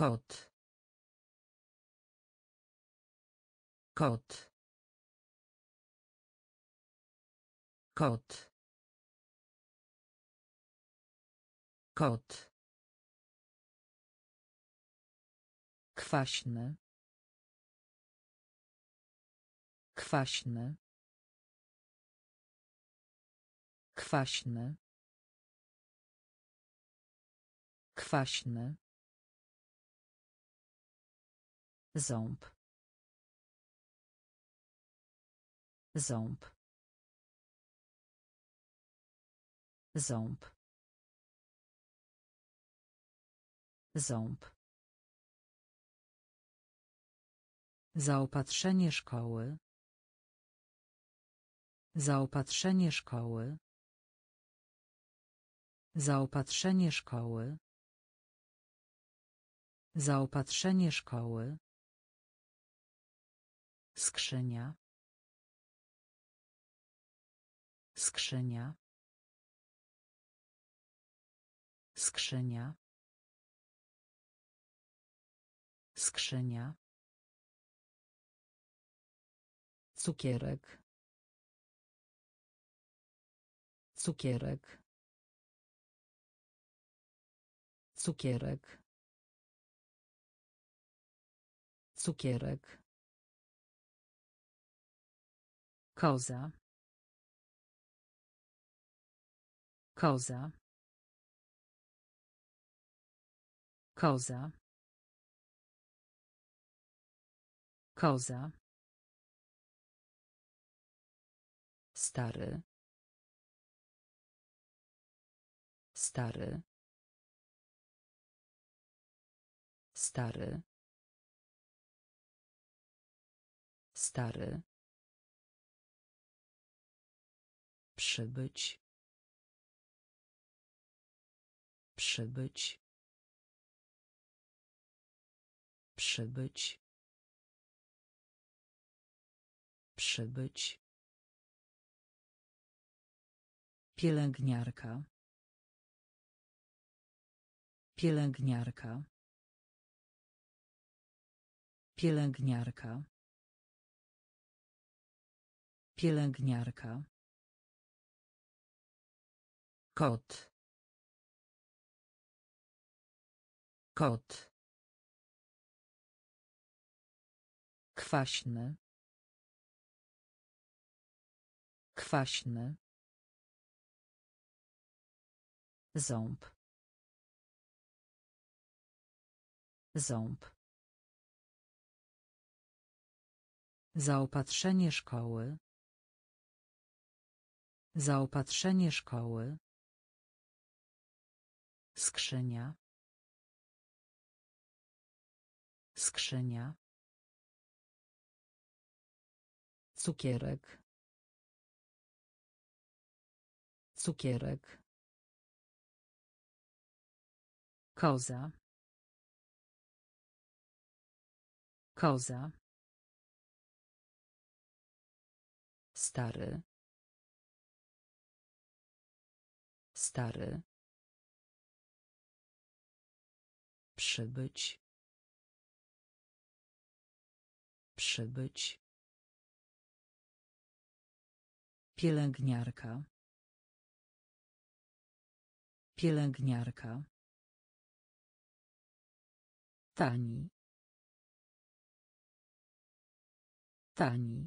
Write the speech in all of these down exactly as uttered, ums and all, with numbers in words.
Kot. Kot. Kot. Kot. Kwaśny. Kwaśny. Kwaśny. Kwaśny. Ząb. Ząb. Ząb. Ząb. Zaopatrzenie szkoły. Zaopatrzenie szkoły. Zaopatrzenie szkoły. Zaopatrzenie szkoły. Skrzynia. Skrzynia. Skrzynia. Skrzynia. Cukierek. Cukierek. Cukierek. Cukierek. Koza. Koza. Koza. Koza. Stary. Stary. Stary. Stary. Przybyć. Przybyć. Przybyć. Przybyć. Pielęgniarka. Pielęgniarka. Pielęgniarka. Pielęgniarka. Kot. Kot. Kwaśny. Kwaśny. Ząb. Ząb. Zaopatrzenie szkoły. Zaopatrzenie szkoły. Skrzynia. Skrzynia. Cukierek. Cukierek. Koza. Koza. Stary. Stary. Przybyć. Przybyć. Pielęgniarka. Pielęgniarka. Tani. Tani.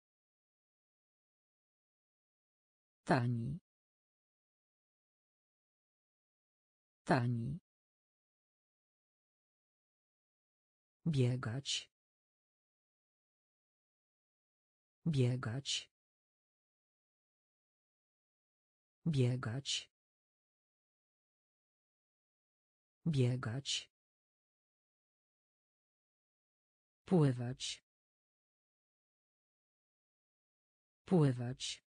Tani. Tani. Biegać. Biegać. Biegać. Biegać. Pływać. Pływać.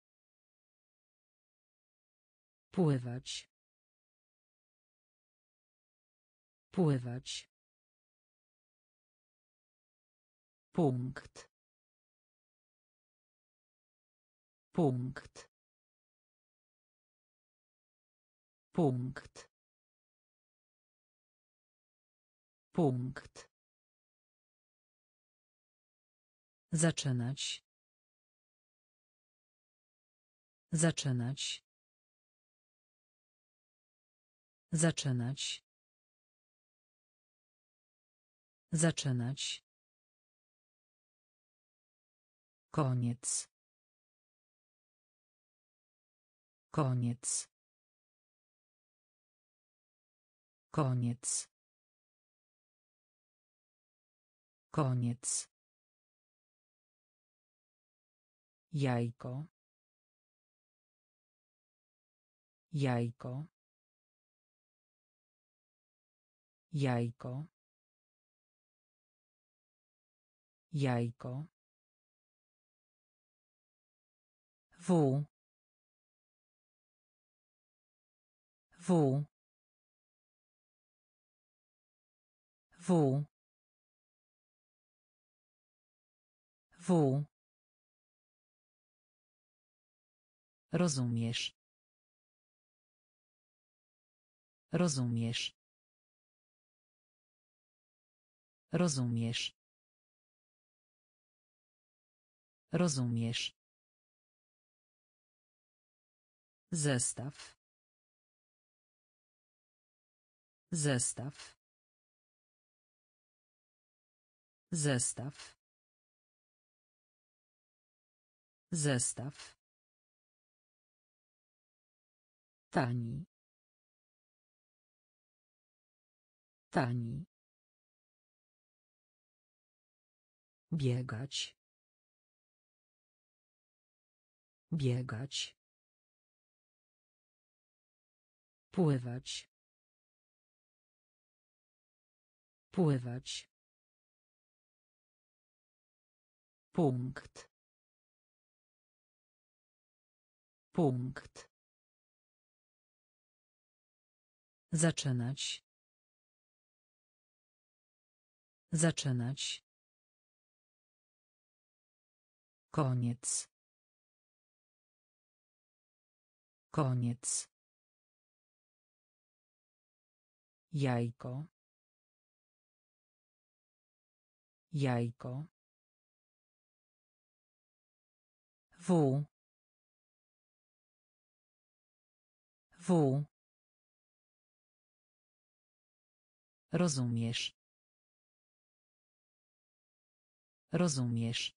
Pływać. Pływać. Punkt. Punkt. Punkt. Punkt. Zaczynać. Zaczynać. Zaczynać. Zaczynać. Koniec. Koniec. Koniec. Koniec. Jajko. Jajko. Jajko. Jajko. W. W. W. W. Rozumiesz. Rozumiesz. Rozumiesz. Rozumiesz. Zestaw. Zestaw. Zestaw. Zestaw. Tani. Tani. Biegać. Biegać. Pływać. Pływać. Punkt. Punkt. Zaczynać. Zaczynać. Koniec. Koniec. Jajko. Jajko. W. W. Rozumiesz. Rozumiesz.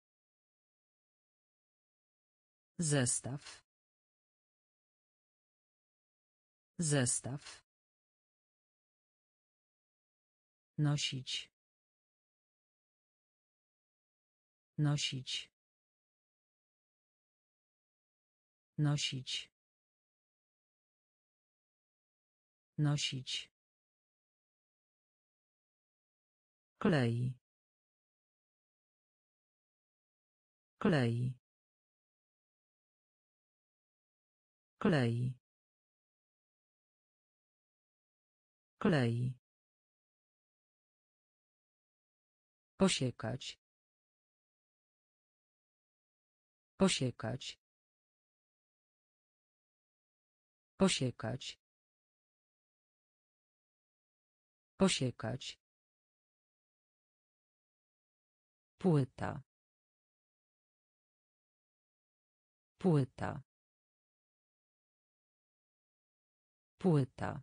Zestaw. Zestaw. Nosić. Nosić. Nosić. Nosić. Klei. Klei. Klei. Klei. Posiekać. Posiekać. Posiekać. Posiekać. Płyta. Płyta. Płyta.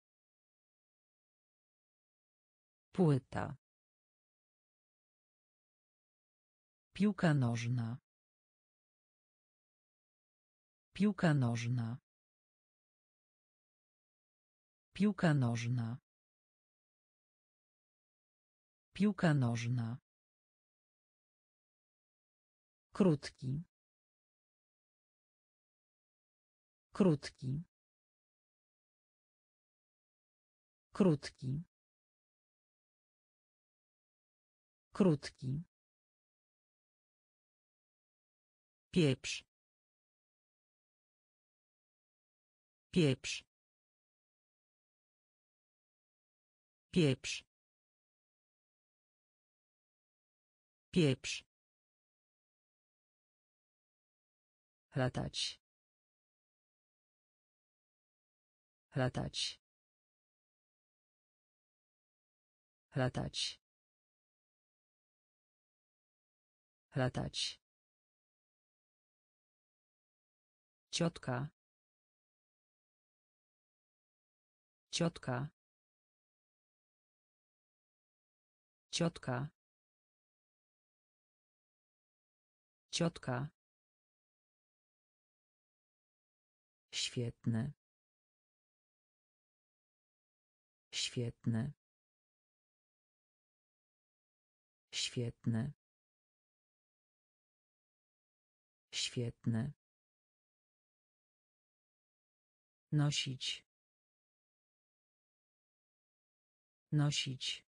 Płyta. Piłka nożna. Piłka nożna. Piłka nożna. Piłka nożna. Krótki. Krótki. Krótki. Krótki. Pieprz. Pieprz. Pieprz. Pieprz. Latać. Latać. Latać. Latać. Ciotka. Ciotka. Ciotka. Ciotka. Świetny. Świetny. Świetny. Świetny. Nosić. Nosić.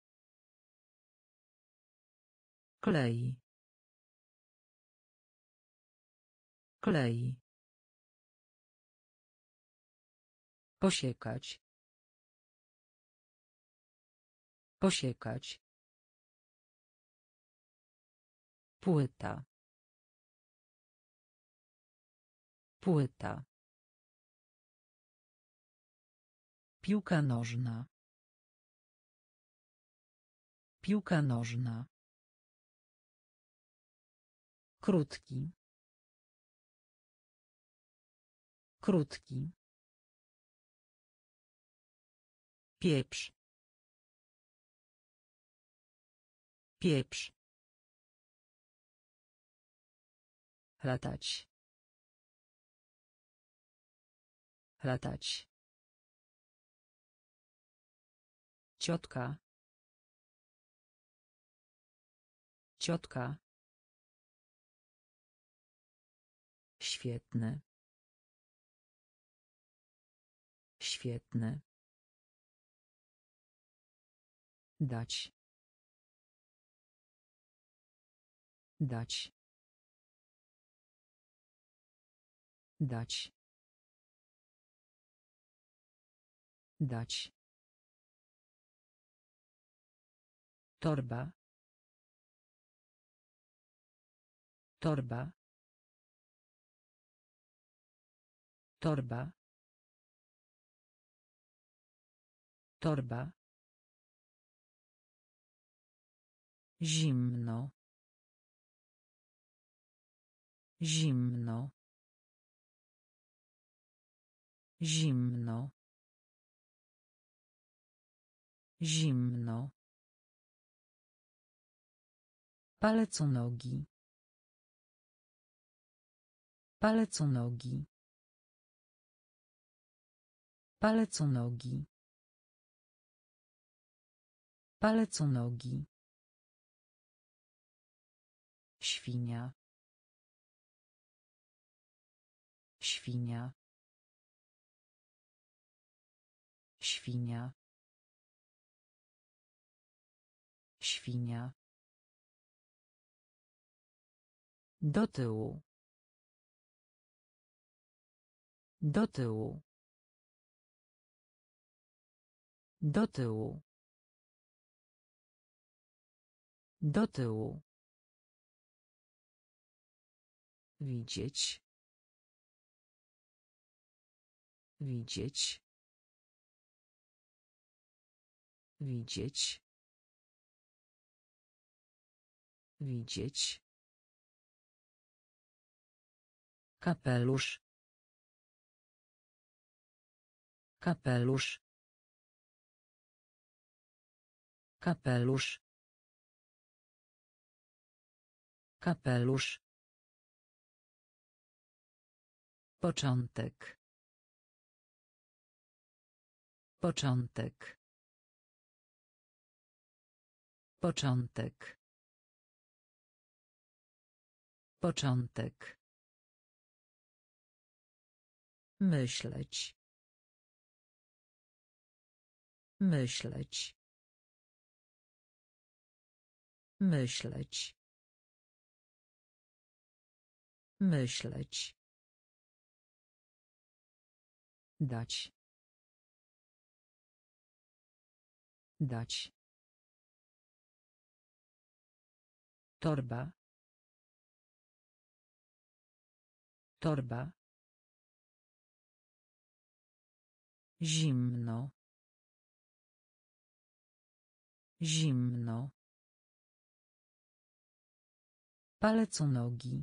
Klei. Klei. Posiekać. Posiekać. Płyta. Płyta. Piłka nożna. Piłka nożna. Krótki. Krótki. Pieprz. Pieprz. Latać. Latać. Ciotka. Ciotka. Świetny. Świetny. Dać. Dać. Dać. Dać. Torba. Torba. Torba. Torba. Zimno. Zimno. Zimno. Zimno. Palec u nogi. Palec u nogi. Palec u nogi. Palec u nogi. Świnia. Świnia. Świnia. Świnia. Do tyłu. Do tyłu. Do tyłu. Do tyłu. Widzieć. Widzieć. Widzieć. Widzieć. Kapelusz. Kapelusz. Kapelusz. Kapelusz. Początek. Początek. Początek. Początek. Myśleć. Myśleć. Myśleć. Myśleć. Dać. Dać. Torba. Torba. Zimno. Zimno. Palec u nogi.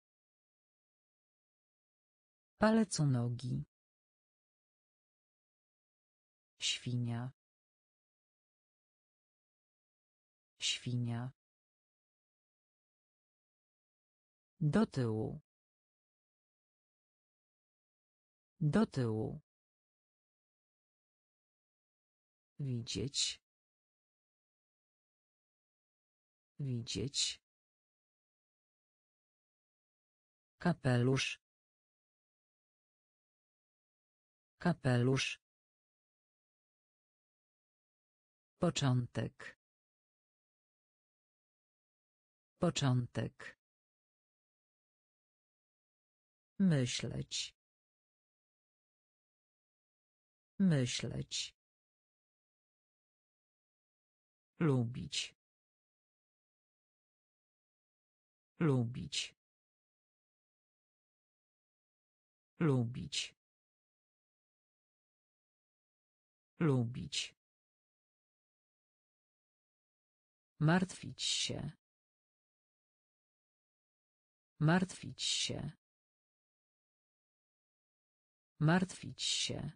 Palec u nogi. Świnia. Świnia. Do tyłu. Do tyłu. Widzieć. Widzieć. Kapelusz. Kapelusz. Początek. Początek. Myśleć. Myśleć. Lubić. Lubić. Lubić. Lubić. Martwić się. Martwić się. Martwić się.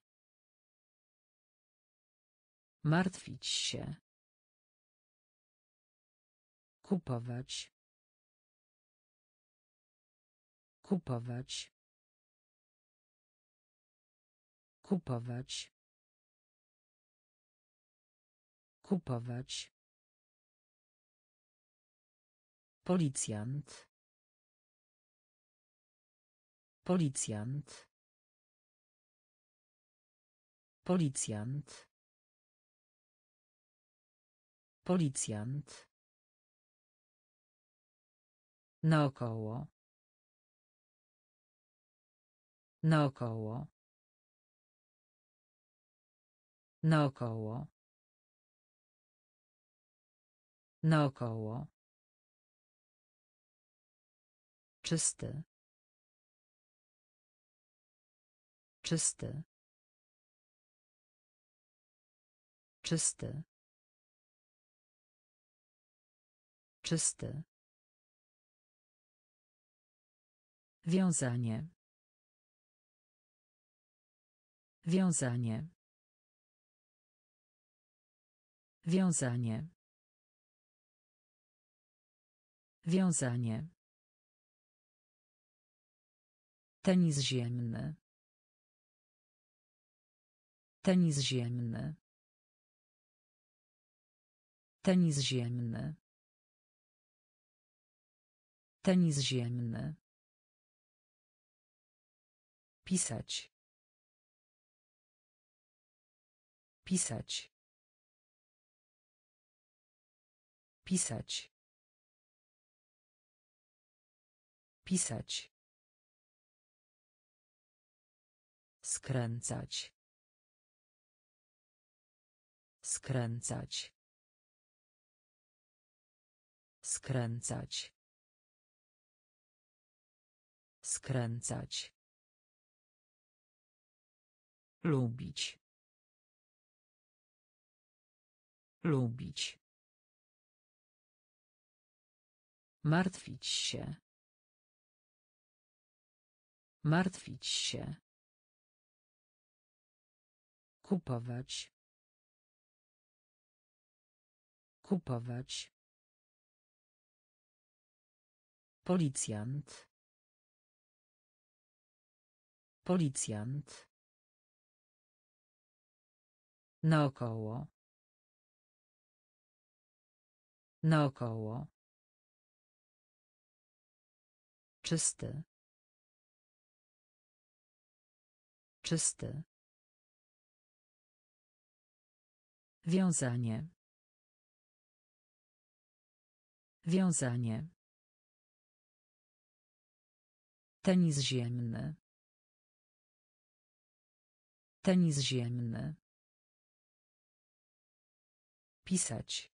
Martwić się. Kupować. Kupować. Kupować. Kupować. Policjant. Policjant. Policjant. Policjant. Naokoło. Naokoło. Naokoło. Naokoło. Czysty. Czysty. Czysty. Czysty. Wiązanie. Wiązanie. Wiązanie. Wiązanie. Tenis ziemny. Tenis ziemny. Tenis ziemny. Tenis ziemny. Pisać. Pisać. Pisać. Pisać. Skręcać. Skręcać. Skręcać. Skręcać. Lubić. Lubić. Martwić się. Martwić się. Kupować. Kupować. Policjant. Policjant. Naokoło. Naokoło. Czysty. Czysty. Wiązanie. Wiązanie. Tenis ziemny. Tenis ziemny. Pisać.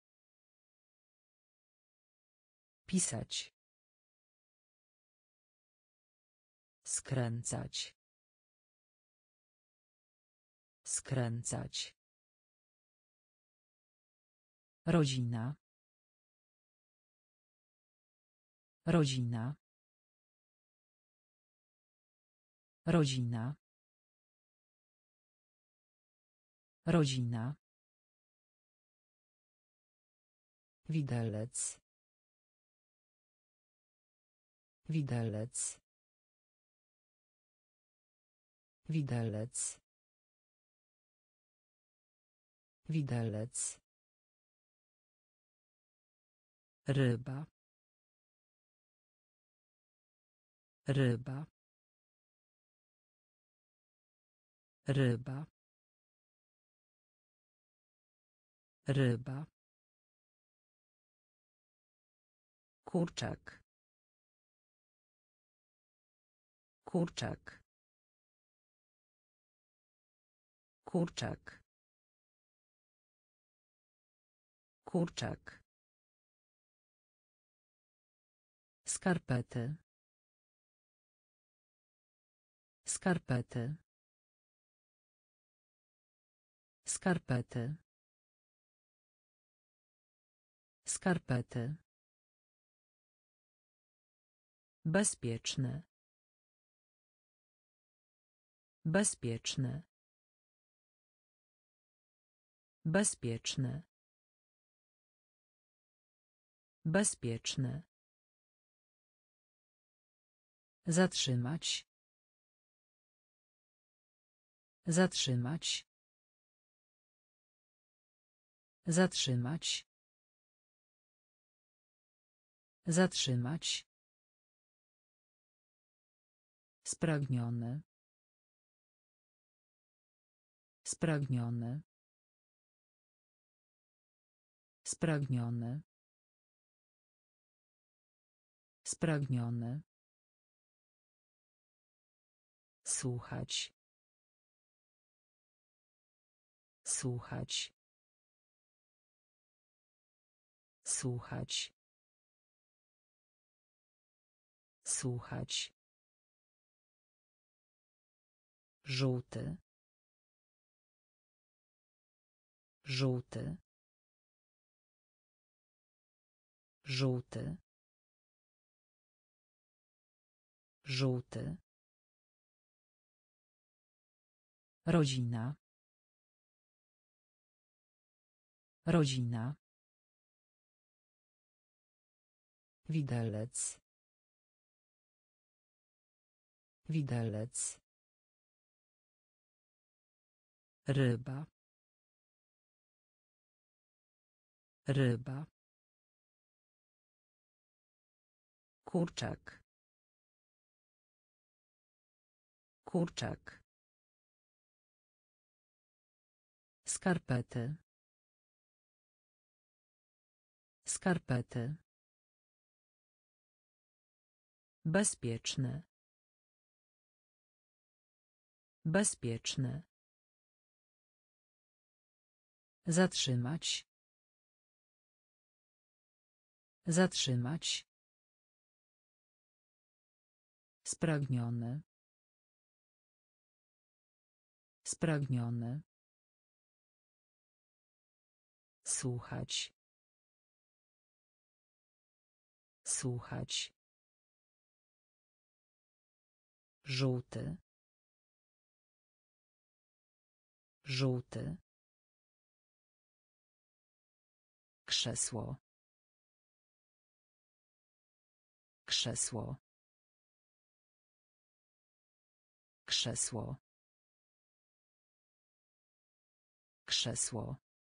Pisać. Skręcać. Skręcać. Rodzina. Rodzina. Rodzina. Rodzina. Widelec. Widelec. Widelec. Widelec. Ryba. Ryba. Ryba. Ryba. Kurczak. Kurczak. Kurczak. Kurczak. Skarpety. Skarpety. Skarpety. Skarpety. Bezpieczny. Bezpieczny. Bezpieczny. Bezpieczny. Zatrzymać. Zatrzymać. Zatrzymać. Zatrzymać. Spragniony. Spragniony. Spragniony. Spragniony. Słuchać. Słuchać. Słuchać. Słuchać. Żółty. Żółty. Żółty. Żółty. Rodzina. Rodzina. Widelec. Widelec. Ryba. Ryba. Kurczak. Kurczak. Skarpety. Skarpety. Bezpieczny. Bezpieczny. Zatrzymać. Zatrzymać. Spragniony. Spragniony. Słuchać. Słuchać. Żółty. Żółty. Krzesło. Krzesło. Krzesło. Krzesło.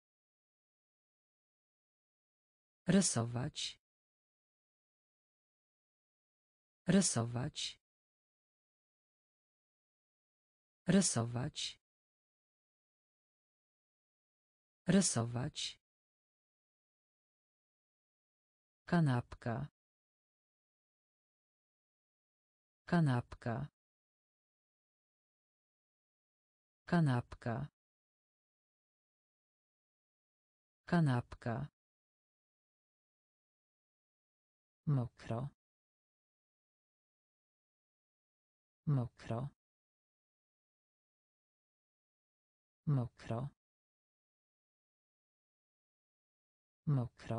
Rysować. Rysować. Rysować. Rysować. Kanapka. Kanapka. Kanapka. Kanapka. Mokro. Mokro. Mokro. Mokro.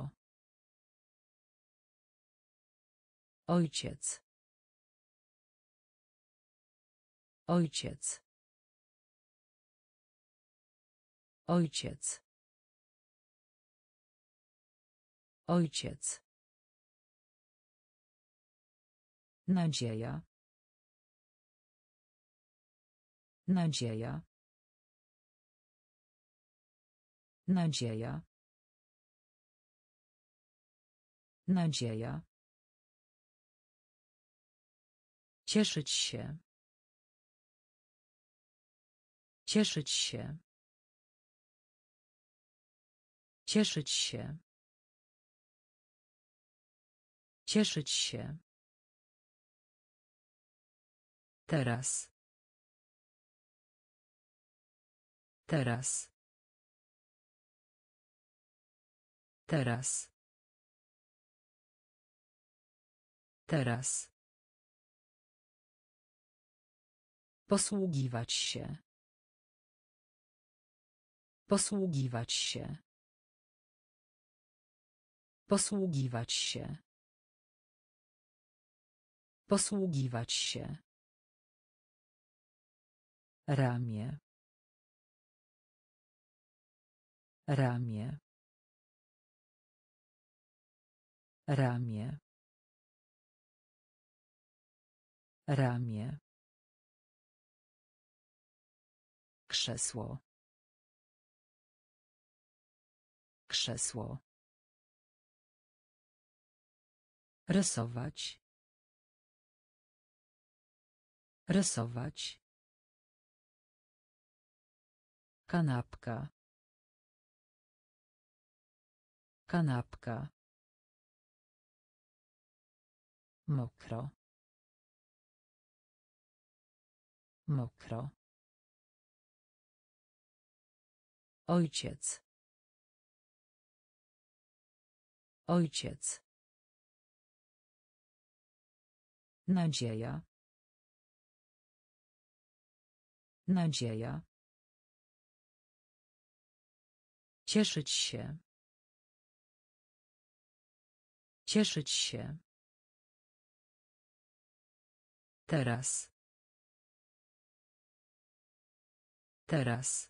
Ojciec. Ojciec. Ojciec. Ojciec. Nadzieja. Nadzieja. Nadzieja. Nadzieja. Cieszyć się. Cieszyć się. Cieszyć się. Cieszyć się. Teraz. Teraz. Teraz. Teraz. Posługiwać się. Posługiwać się. Posługiwać się. Posługiwać się. Ramię. Ramię. Ramię. Ramię. Krzesło. Krzesło. Rysować. Rysować. Kanapka. Kanapka. Mokro. Mokro. Ojciec. Ojciec. Nadzieja. Nadzieja. Cieszyć się. Cieszyć się. Teraz. Teraz.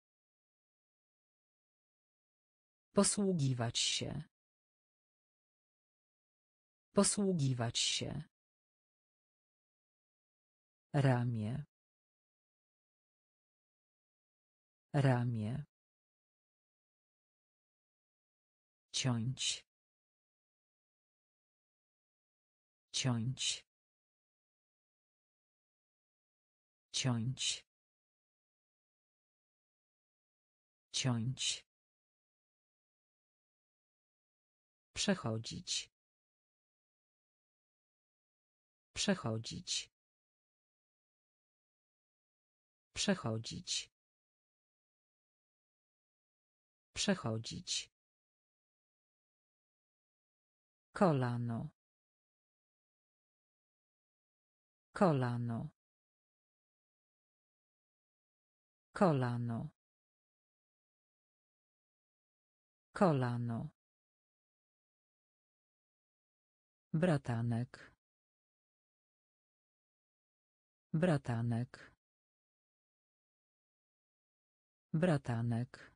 Posługiwać się. Posługiwać się. Ramię. Ramię. Ciąć. Ciąć. Ciąć. Ciąć. Przechodzić. Przechodzić. Przechodzić. Przechodzić. Kolano. Kolano. Kolano. Kolano. Bratanek. Bratanek. Bratanek.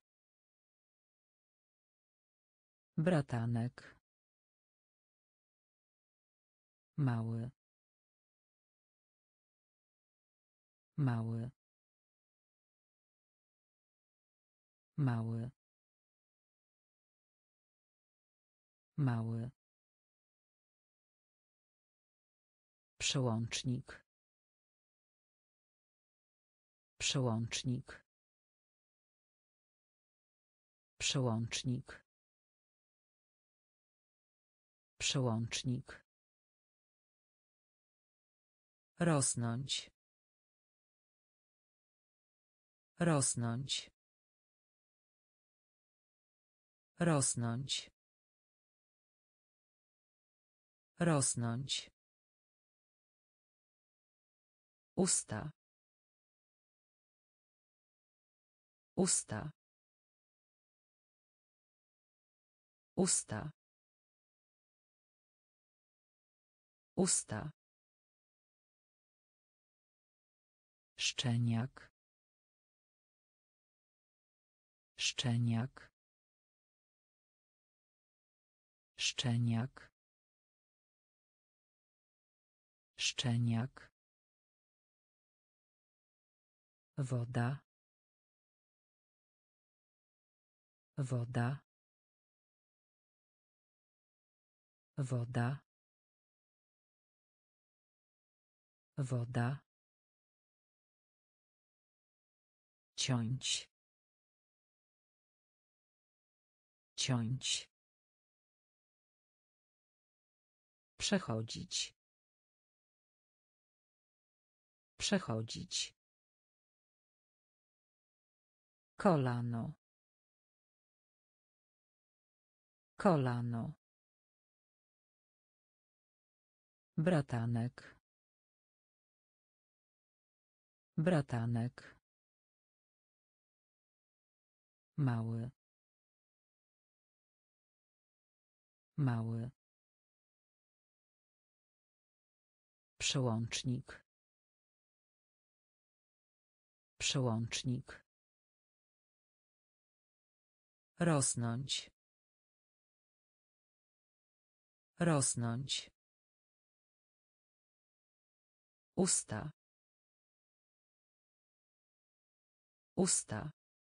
Bratanek. Mały. Mały. Mały. Mały. Przełącznik. Przełącznik. Przełącznik. Przełącznik. Rosnąć. Rosnąć. Rosnąć. Rosnąć. Usta. Usta. Usta. Usta. Szczeniak. Szczeniak. Szczeniak. Szczeniak. Woda. Woda. Woda. Woda. Ciąć. Ciąć. Przechodzić. Przechodzić. Kolano. Kolano. Bratanek. Bratanek. Mały. Mały. Przełącznik. Przełącznik. Rosnąć. Rosnąć. Usta. Usta.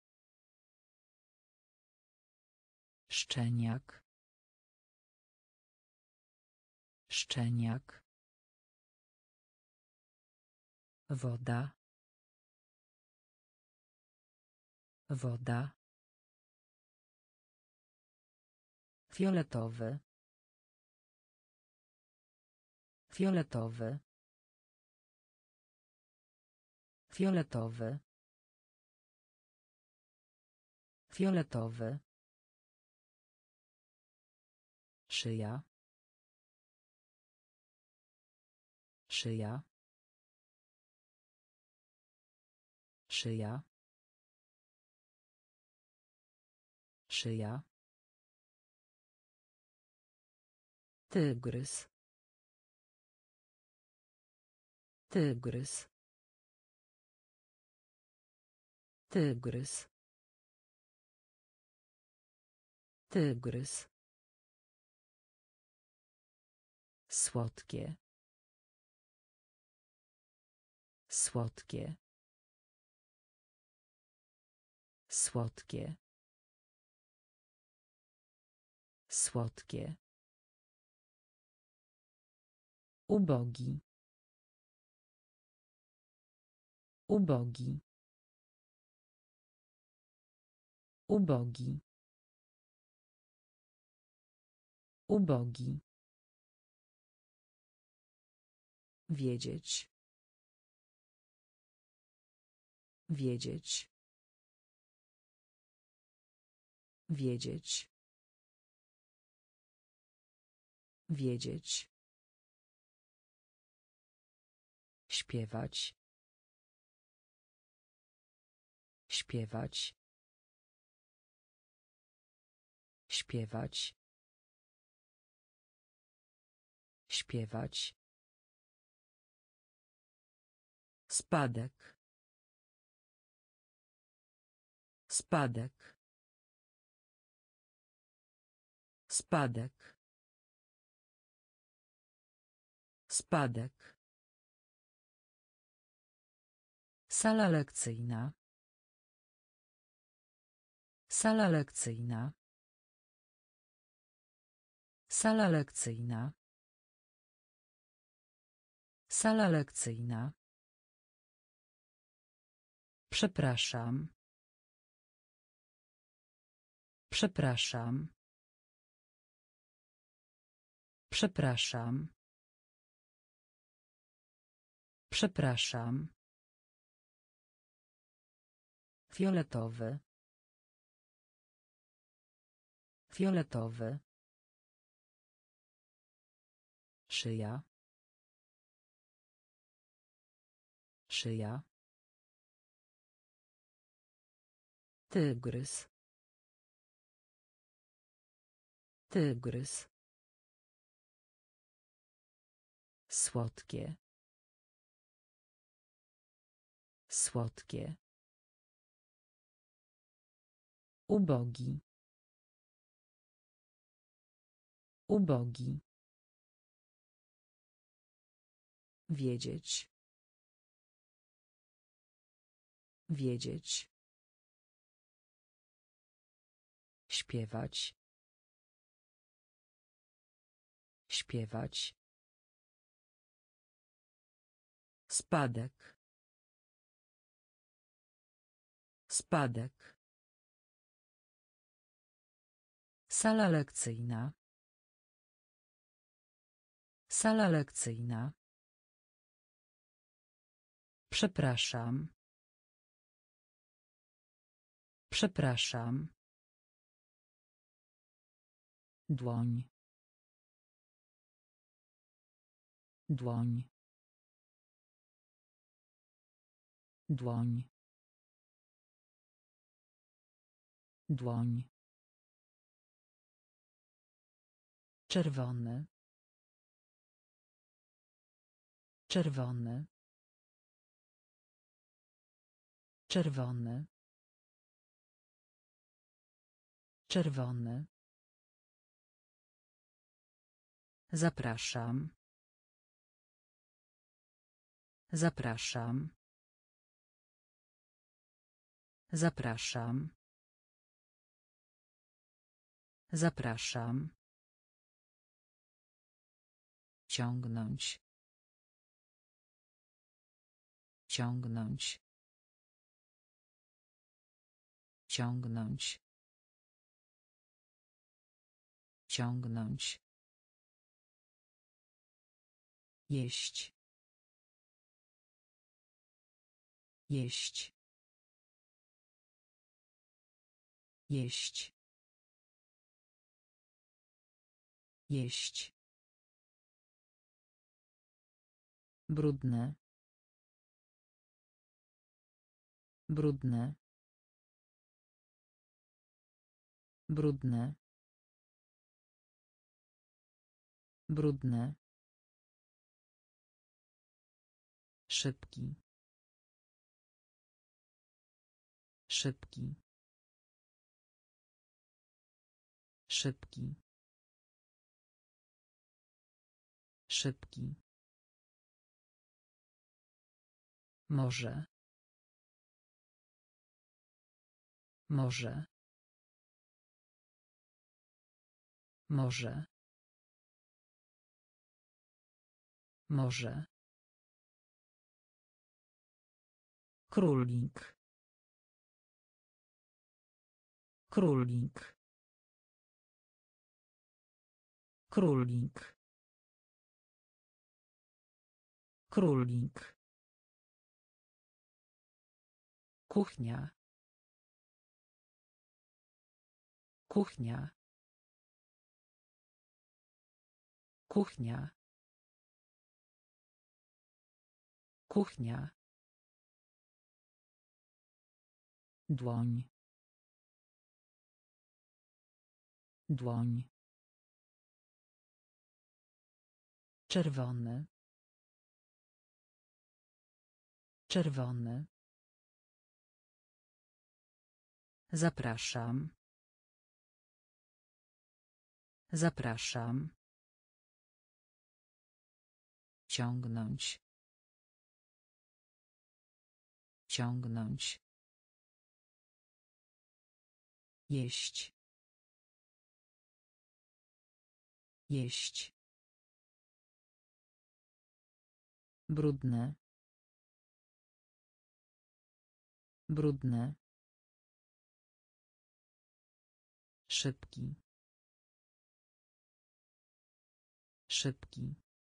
Szczeniak. Szczeniak. Woda. Woda. Fioletowy. Fioletowy. Fioletowy. Fioletowy. Szyja. Szyja. Szyja. Szyja. Tygrys. Tygrys. Tygrys. Tygrys. Słodkie. Słodkie. Słodkie. Słodkie. Ubogi. Ubogi. Ubogi. Ubogi. Wiedzieć. Wiedzieć. Wiedzieć. Wiedzieć. Śpiewać. Śpiewać. Śpiewać. Śpiewać. Spadek. Spadek. Spadek. Spadek. Sala lekcyjna. Sala lekcyjna. Sala lekcyjna. Sala lekcyjna. Przepraszam. Przepraszam. Przepraszam. Przepraszam. Fioletowy. Fioletowy. Szyja. Szyja. Tygrys. Tygrys. Słodkie. Słodkie. Ubogi. Ubogi. Wiedzieć. Wiedzieć. Śpiewać. Śpiewać. Spadek. Spadek. Sala lekcyjna. Sala lekcyjna. Przepraszam. Przepraszam. Dłoń. Dłoń. Dłoń. Dłoń. Czerwony. Czerwony. Czerwony. Czerwony. Zapraszam. Zapraszam. Zapraszam. Zapraszam. Ciągnąć. Ciągnąć. Ciągnąć. Ciągnąć. Jeść. Jeść. Jeść. Jeść. Brudne. Brudne. Brudne. Brudne. Szybki. Szybki. Szybki. Szybki. Może. Może. Może. Może. Królik. Królik. Królik. Królik. Kuchnia. Kuchnia. Kuchnia. Kuchnia. Dłoń. Dłoń. Czerwony. Czerwony. Zapraszam. Zapraszam. Ciągnąć. Ciągnąć. Jeść. Jeść. Brudne. Brudne. Szybki. Szybki.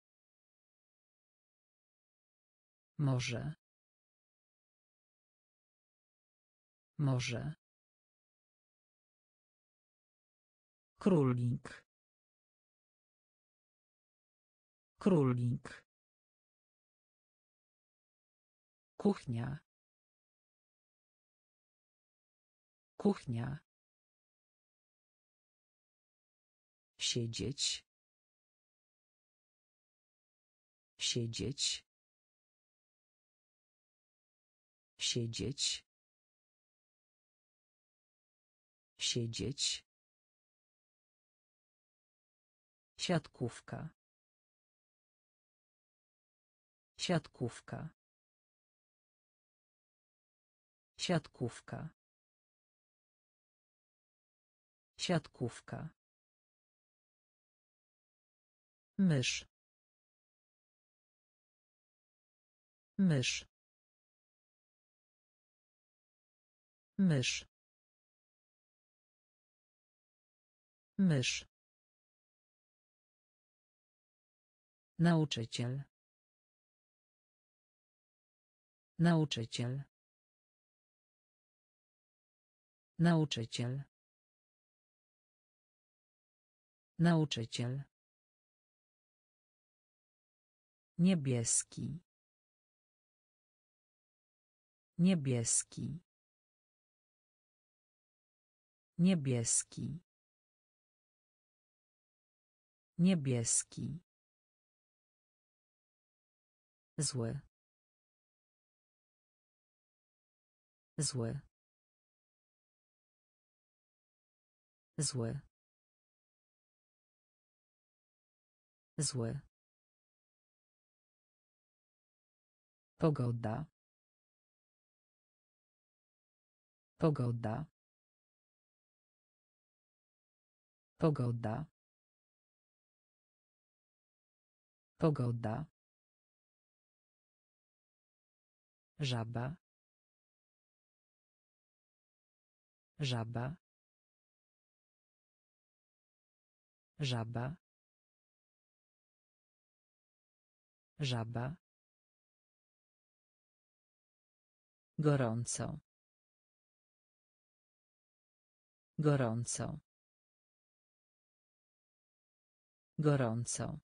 Może. Może. Królik. Królik. Kuchnia. Kuchnia. Siedzieć. Siedzieć. Siedzieć. Siedzieć. Siatkówka. Siatkówka. Siatkówka. Siatkówka. Mysz. Mysz. Mysz. Mysz. Nauczyciel. Nauczyciel. Nauczyciel. Nauczyciel. Niebieski. Niebieski. Niebieski. Niebieski. Zły. Zły. Zły. Zły. Pogoda. Pogoda. Pogoda. Pogoda. Żaba. Żaba. Żaba. Żaba. Gorąco. Gorąco. Gorąco.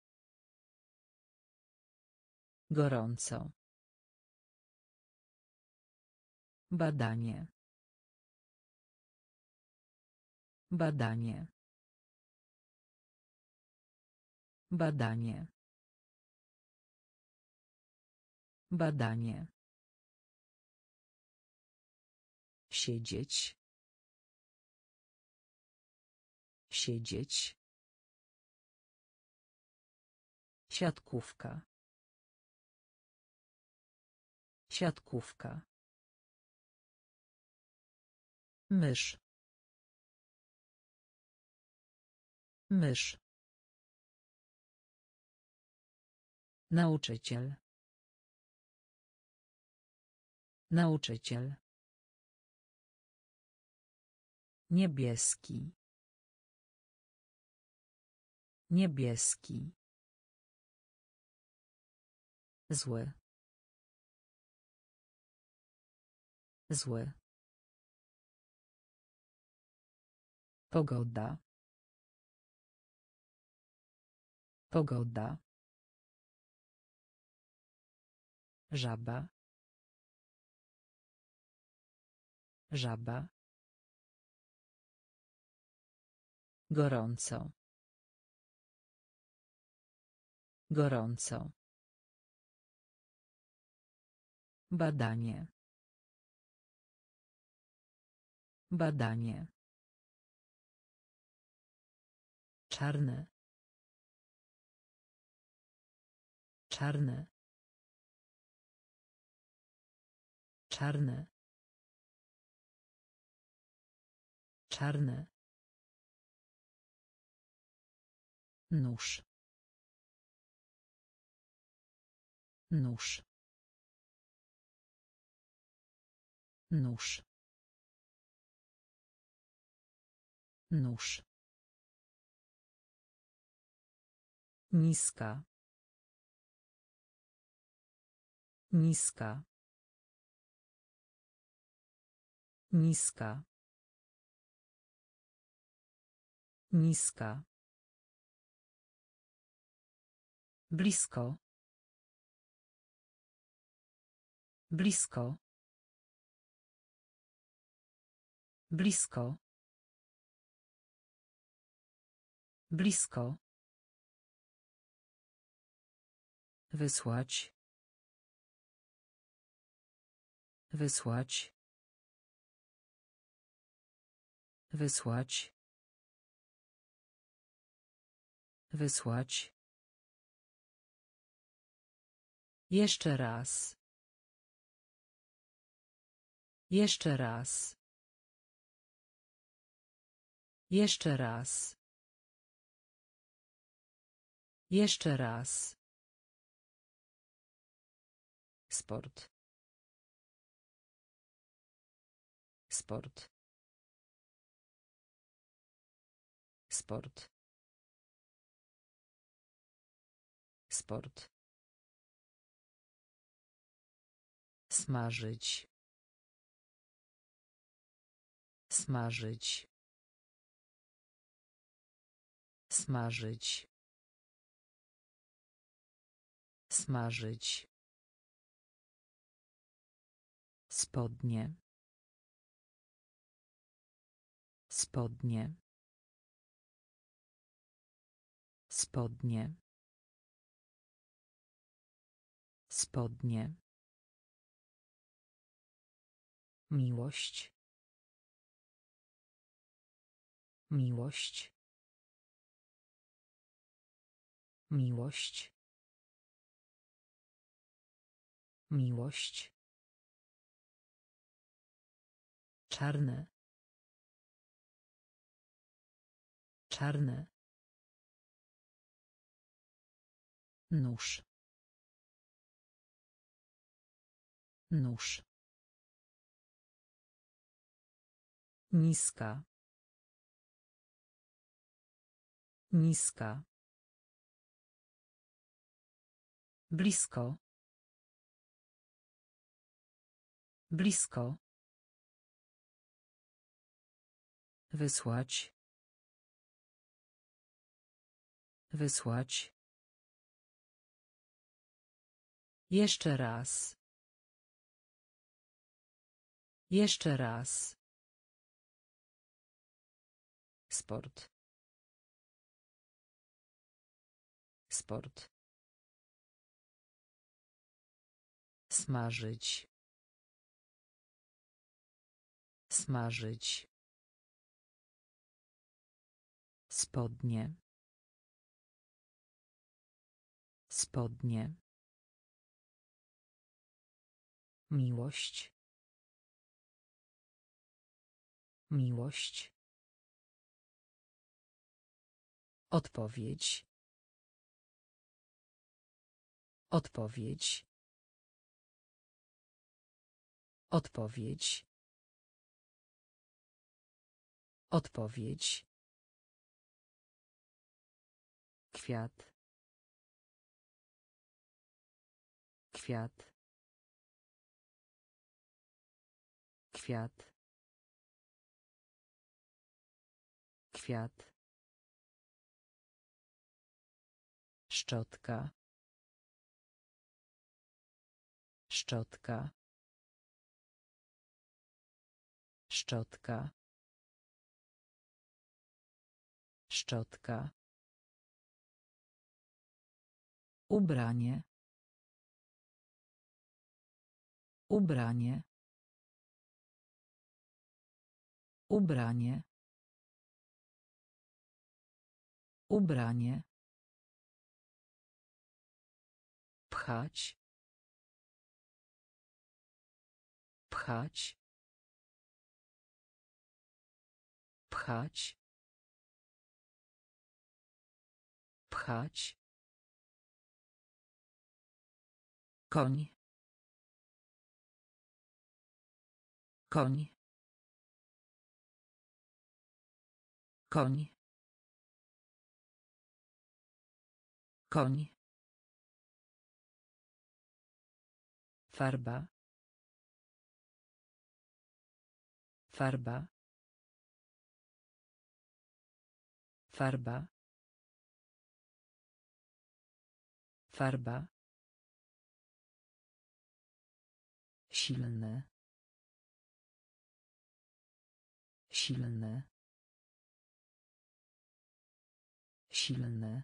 Gorąco. Badanie. Badanie. Badanie. Badanie. Siedzieć. Siedzieć. Siatkówka. Siatkówka. Mysz. Mysz. Nauczyciel. Nauczyciel. Niebieski. Niebieski. Zły. Zły. Pogoda. Pogoda. Żaba. Żaba. Gorąco. Gorąco. Badanie. Badanie. Czarne. Czarne. Czarne. Czarne. Nóż. Nóż. Nóż. Nóż. Niska. Niska. Niska. Niska. Blisko. Blisko. Blisko. Blisko. Wysłać. Wysłać. Wysłać. Wysłać. Jeszcze raz. Jeszcze raz. Jeszcze raz. Jeszcze raz. Sport. Sport. Sport. Sport. Smażyć. Smażyć. Smażyć. Smażyć. Spodnie. Spodnie. Spodnie. Spodnie. Miłość. Miłość. Miłość. Miłość. Czarne. Czarne. Nóż. Nóż. Niska. Niska. Blisko. Blisko. Wysłać. Wysłać. Jeszcze raz. Jeszcze raz. Sport. Sport. Smażyć. Smażyć. Spodnie. Spodnie. Miłość. Miłość. Odpowiedź. Odpowiedź. Odpowiedź. Odpowiedź. Kwiat. Kwiat. Kwiat. Kwiat. Szczotka. Szczotka. Szczotka. Szczotka. Ubranie. Ubranie. Ubranie. Ubranie. Pchać. Pchać. Pchać. Pchać. Koń. Koń. Koń. Koń. Farba. Farba. Farba. Farba. Silny. Silny. Silny.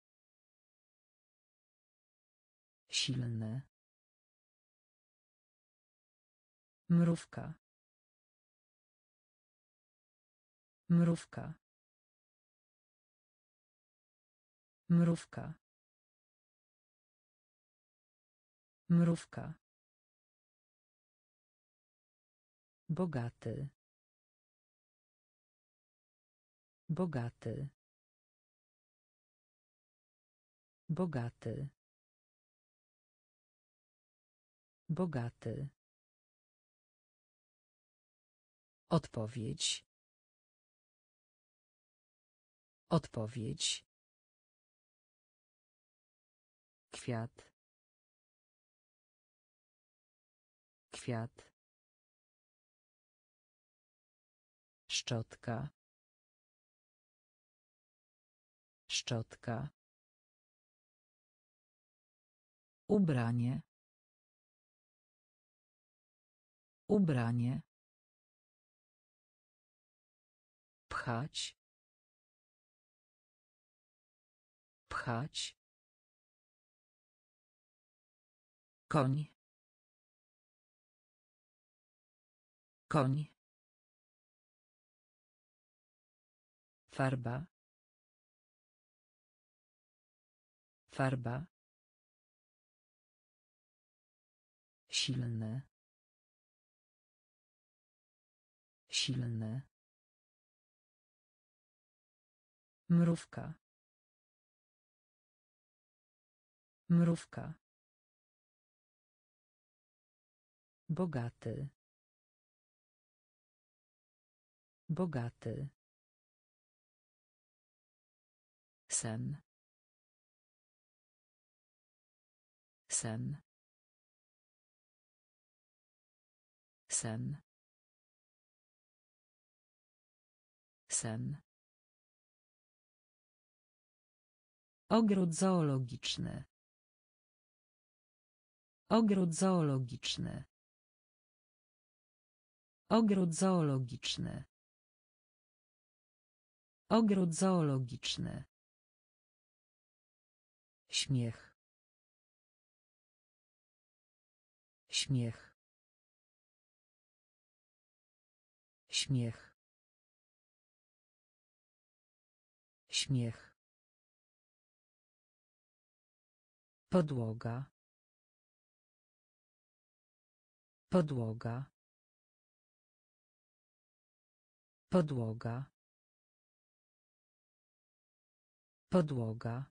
Silny. Mrówka. Mrówka. Mrówka. Mrówka. Bogaty. Bogaty. Bogaty. Bogaty. Odpowiedź. Odpowiedź. Kwiat. Kwiat. Szczotka. Szczotka. Ubranie. Ubranie. Pchać. Pchać. Koń. Koń. Farba. Farba. Silny. Silny. Mrówka. Mrówka. Bogaty. Bogaty. Sen. Sen. Sen. Sen. Ogród zoologiczny. Ogród zoologiczny. Ogród zoologiczny. Ogród zoologiczny. Śmiech. Śmiech. Śmiech. Śmiech. Podłoga. Podłoga. Podłoga. Podłoga.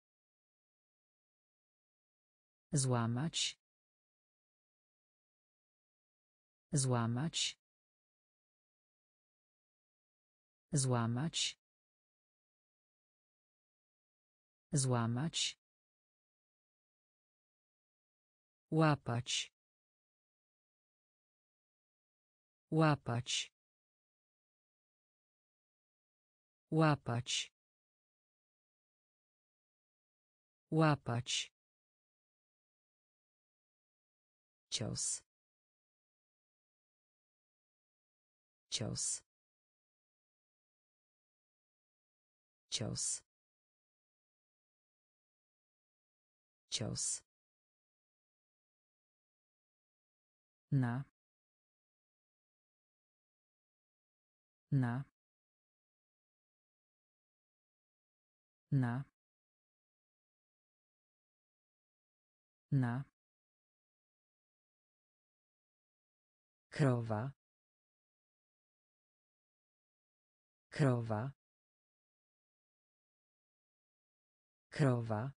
Złamać. Złamać. Złamać. Złamać. Łapać. Łapać. Łapać. Łapać. Cios. Cios. Cios. Cios. Na. Na. Na. Na. Krowa. Krowa. Krowa.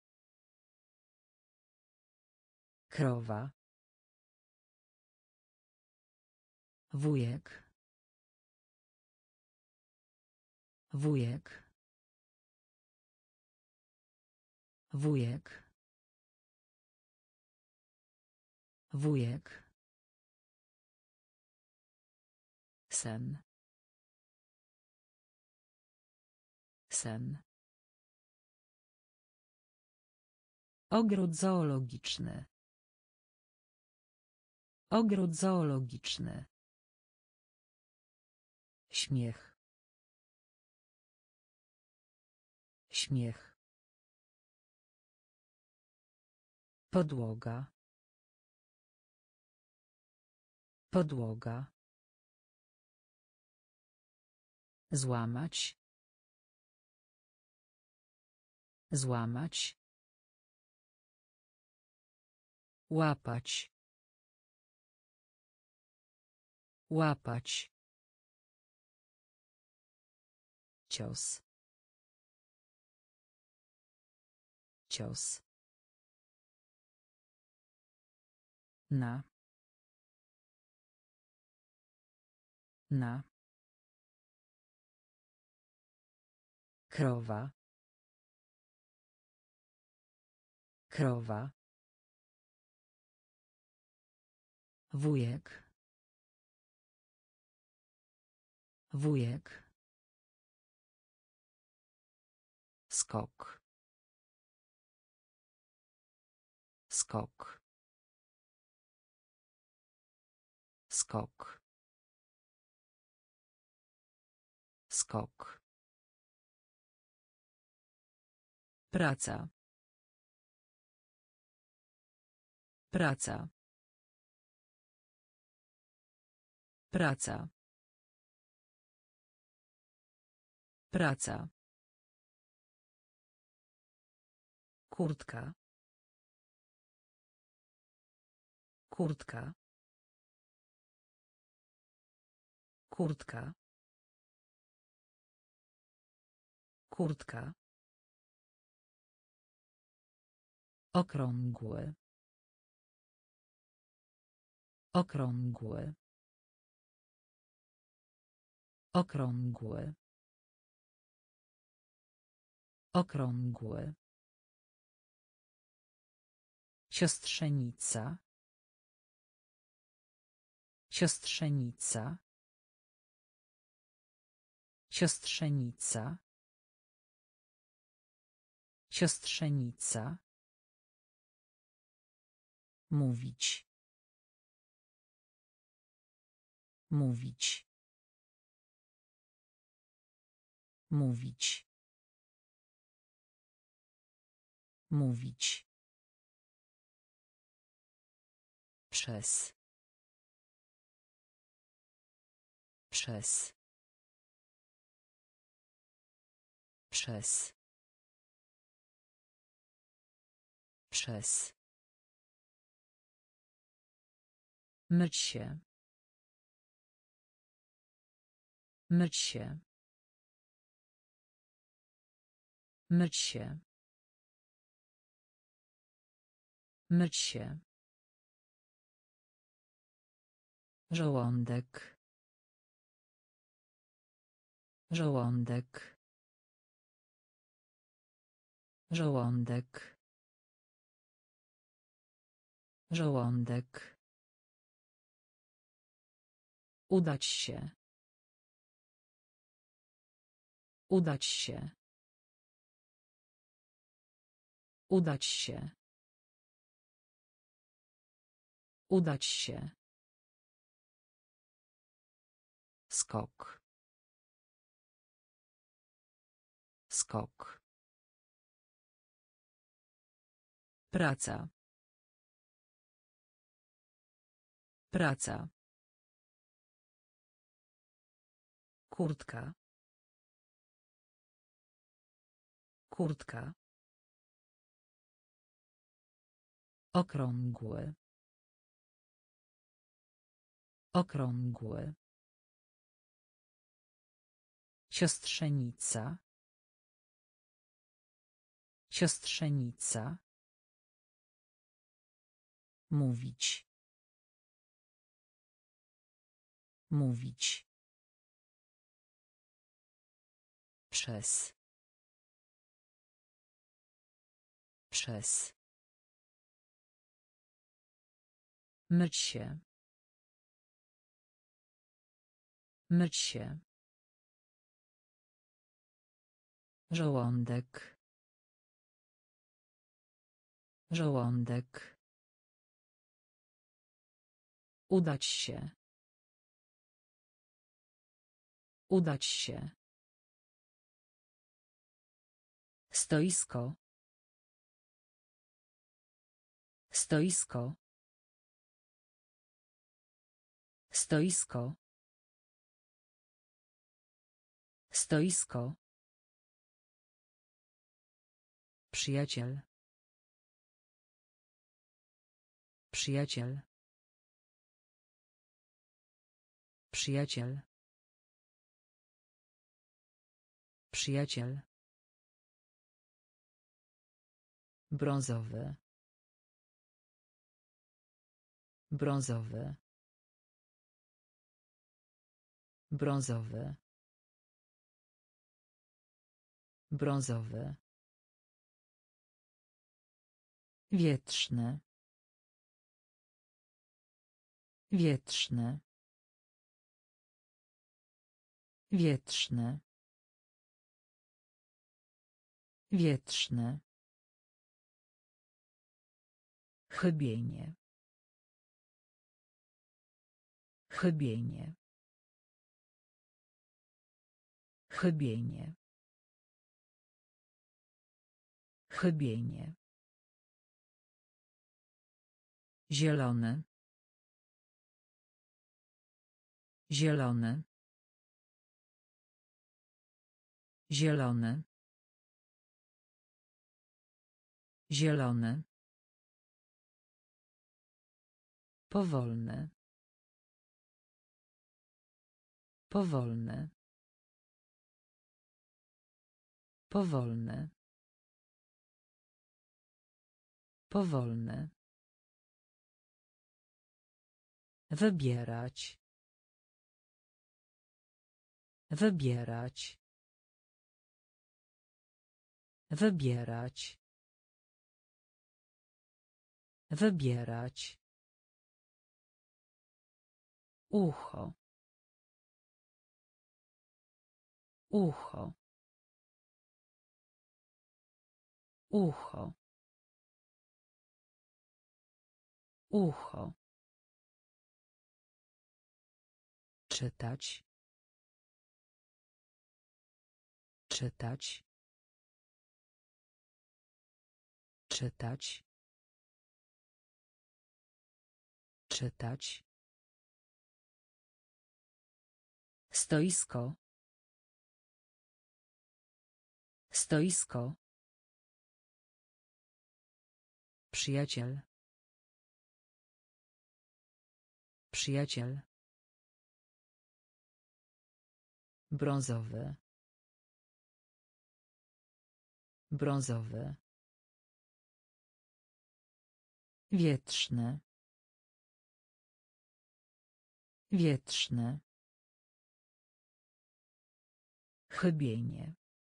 Krowa. Wujek. Wujek. Wujek. Wujek. Sen. Sen. Ogród zoologiczny. Ogród zoologiczny. Śmiech. Śmiech. Podłoga. Podłoga. Złamać. Złamać. Łapać. Łapać. Cios. Cios. Na. Na. Krowa. Krowa. Wujek. Wujek. Skok. Skok. Skok. Skok. Praca. Praca. Praca. Praca. Kurtka. Kurtka. Kurtka. Kurtka. Okrągły. Okrągły. Okrągły. Okrągły. Siostrzenica. Siostrzenica. Siostrzenica. Siostrzenica. Mówić. Mówić. Mówić. Mówić. Przez. Przez. Przez. Przez. Myć się. Myć się. Myć się. Myć się. Żołądek. Żołądek. Żołądek. Żołądek. Udać się. Udać się. Udać się. Udać się. Skok. Skok. Praca. Praca. Kurtka. Kurtka. Okrągły. Okrągły. Siostrzenica. Siostrzenica. Mówić. Mówić. Przez. Przez. Myć się. Myć się. Żołądek. Żołądek. Udać się. Udać się. Stoisko. Stoisko. Stoisko. Stoisko. Przyjaciel. Przyjaciel. Przyjaciel. Przyjaciel. Brązowy. Brązowy. Brązowy. Brązowy. Wietrzny. Wietrzny. Wietrzny. Wietrzny. Chybienie. Chybienie. Chybienie. Chybienie. Zielony. Zielony. Zielony. Zielony. Powolny. Powolny. Powolny. Powolny. Wybierać. Wybierać. Wybierać. Wybierać. Ucho. Ucho. Ucho. Ucho. Czytać. Czytać. Czytać. Czytać. Stoisko. Stoisko. Przyjaciel. Przyjaciel. Brązowy. Brązowy. Wietrzny. Wietrzny. Chybienie.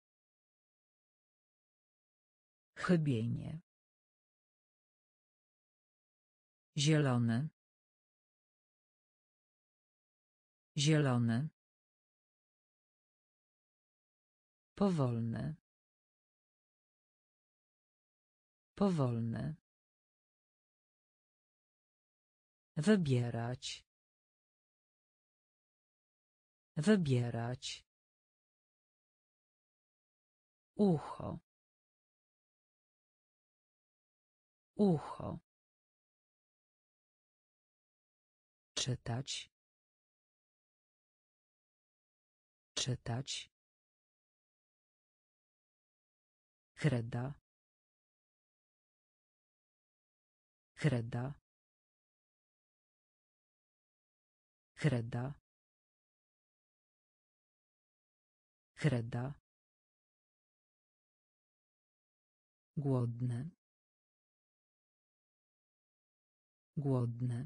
Chybienie. Zielony. Zielony. Powolny. Powolny. Wybierać. Wybierać. Ucho. Ucho. Czytać. Czytać. Kreda. Kreda. Kreda. Kreda. Głodny. Głodny.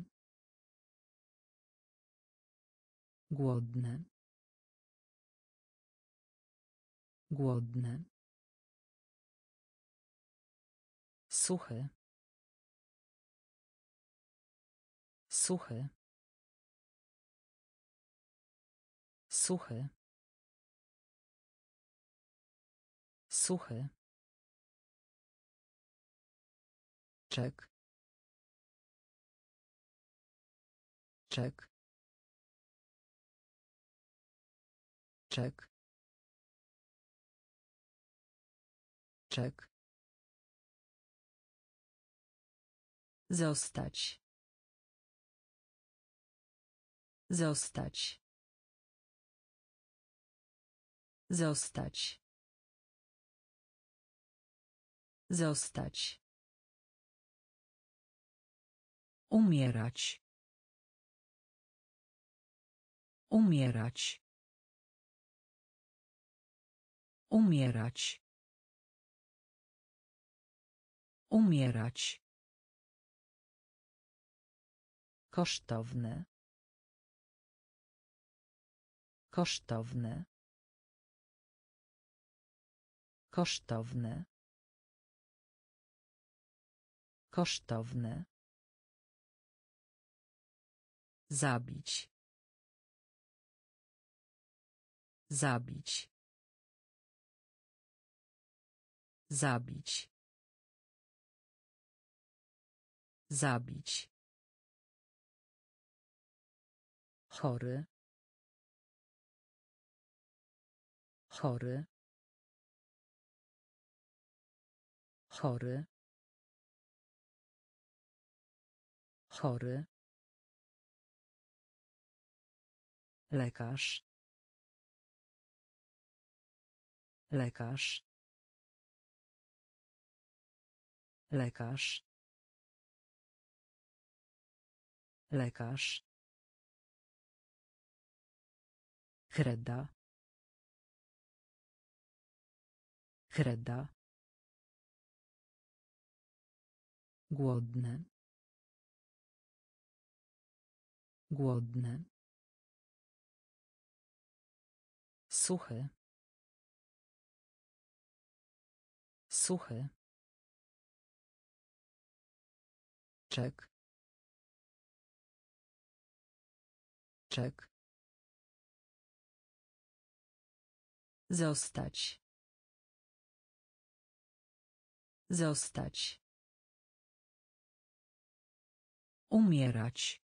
Głodny. Głodny. Suchy. Suchy. Suchy. Suchy. Czek. Czek. Czek. Czek. Zostać. Zostać. Zostać. Zostać. Umierać. Umierać. Umierać. Umierać. Kosztowne. Kosztowne. Kosztowne. Kosztowne. Zabić. Zabić. Zabić. Zabić. Chory. Chory. Chory. Chory. Lekarz. Lekarz. Lekarz. Lekarz. Kreda. Kreda. Głodny. Głodny. Suchy. Suchy. Czek. Czek. Zostać. Zostać. Umierać.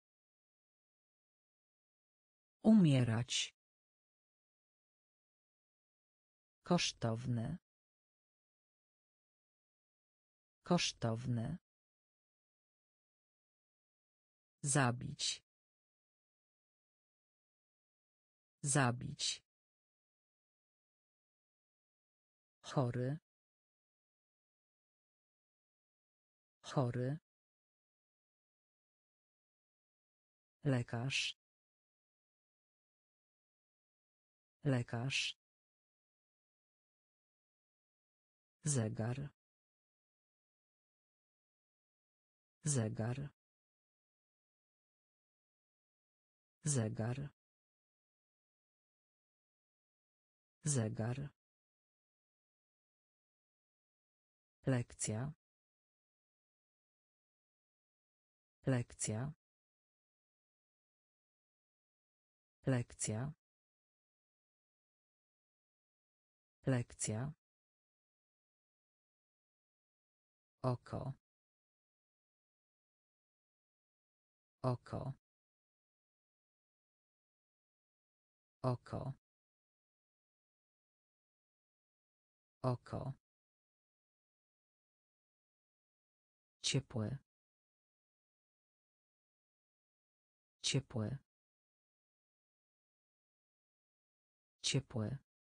Umierać. Kosztowne. Kosztowne. Zabić. Zabić. Chory. Chory. Lekarz. Lekarz. Zegar. Zegar. Zegar. Zegar. Lekcja. Lekcja. Lekcja. Lekcja. Oko. Oko. Oko. Oko. Ciepłe. Ciepłe. Ciepłe.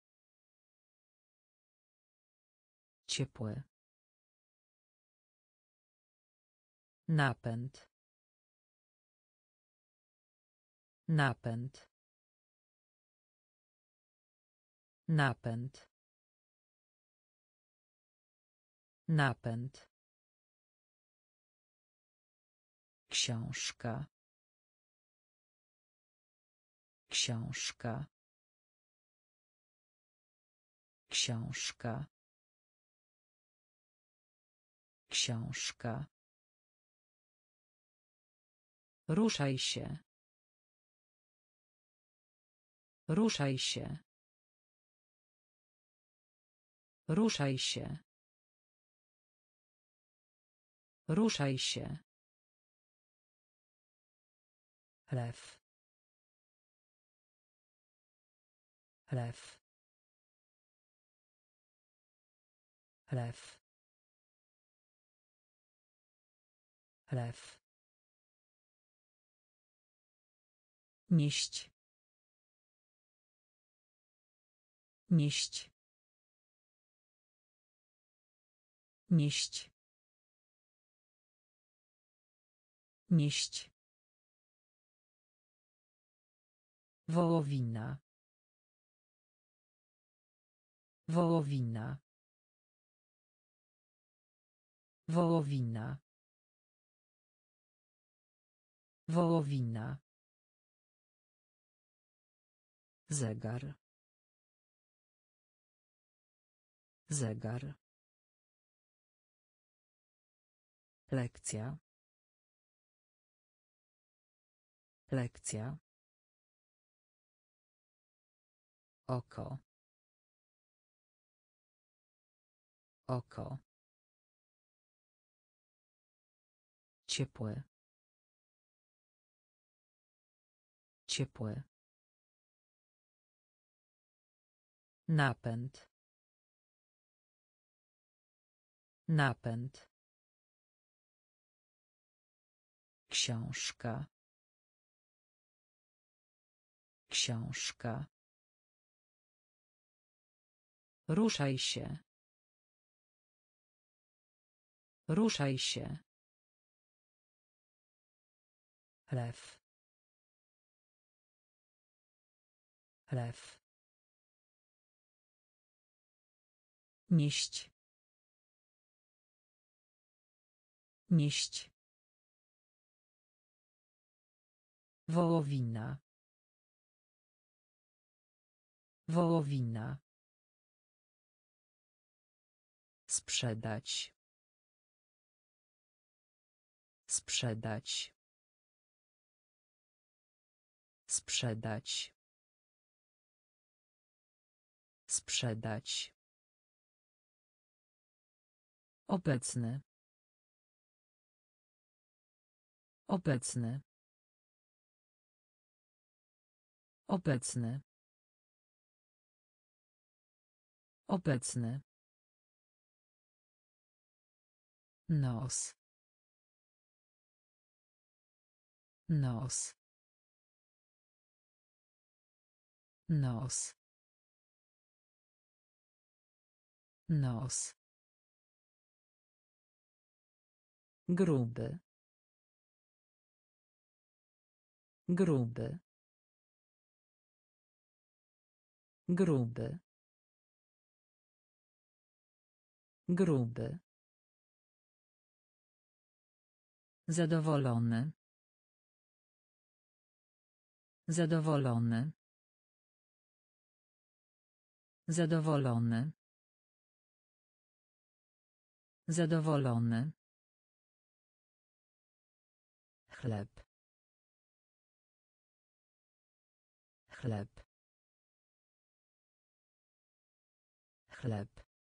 Ciepłe. Napęd. Napęd. Napęd. Napęd. Książka. Książka. Książka. Książka. Ruszaj się. Ruszaj się. Ruszaj się. Ruszaj się. Lew. Lew. Chlef. Chlef. Nieść. Nieść. Nieść. Nieść. Wołowina. Wołowina. Wołowina. Wołowina. Zegar. Zegar. Lekcja. Lekcja. Oko. Oko. Ciepłe. Ciepłe. Napęd. Napęd. Książka. Książka. Ruszaj się. Ruszaj się. Chlef. Chlef. Nieść. Nieść. Wołowina. Wołowina. Sprzedać. Sprzedać. Sprzedać. Sprzedać. Obecny. Obecny. Obecny. Obecny. Nos. Nos. Nos. Nos. Gruby. Gruby. Gruby. Gruby. Zadowolony. Zadowolony. Zadowolony. Zadowolony. Chleb. Chleb. Chleb.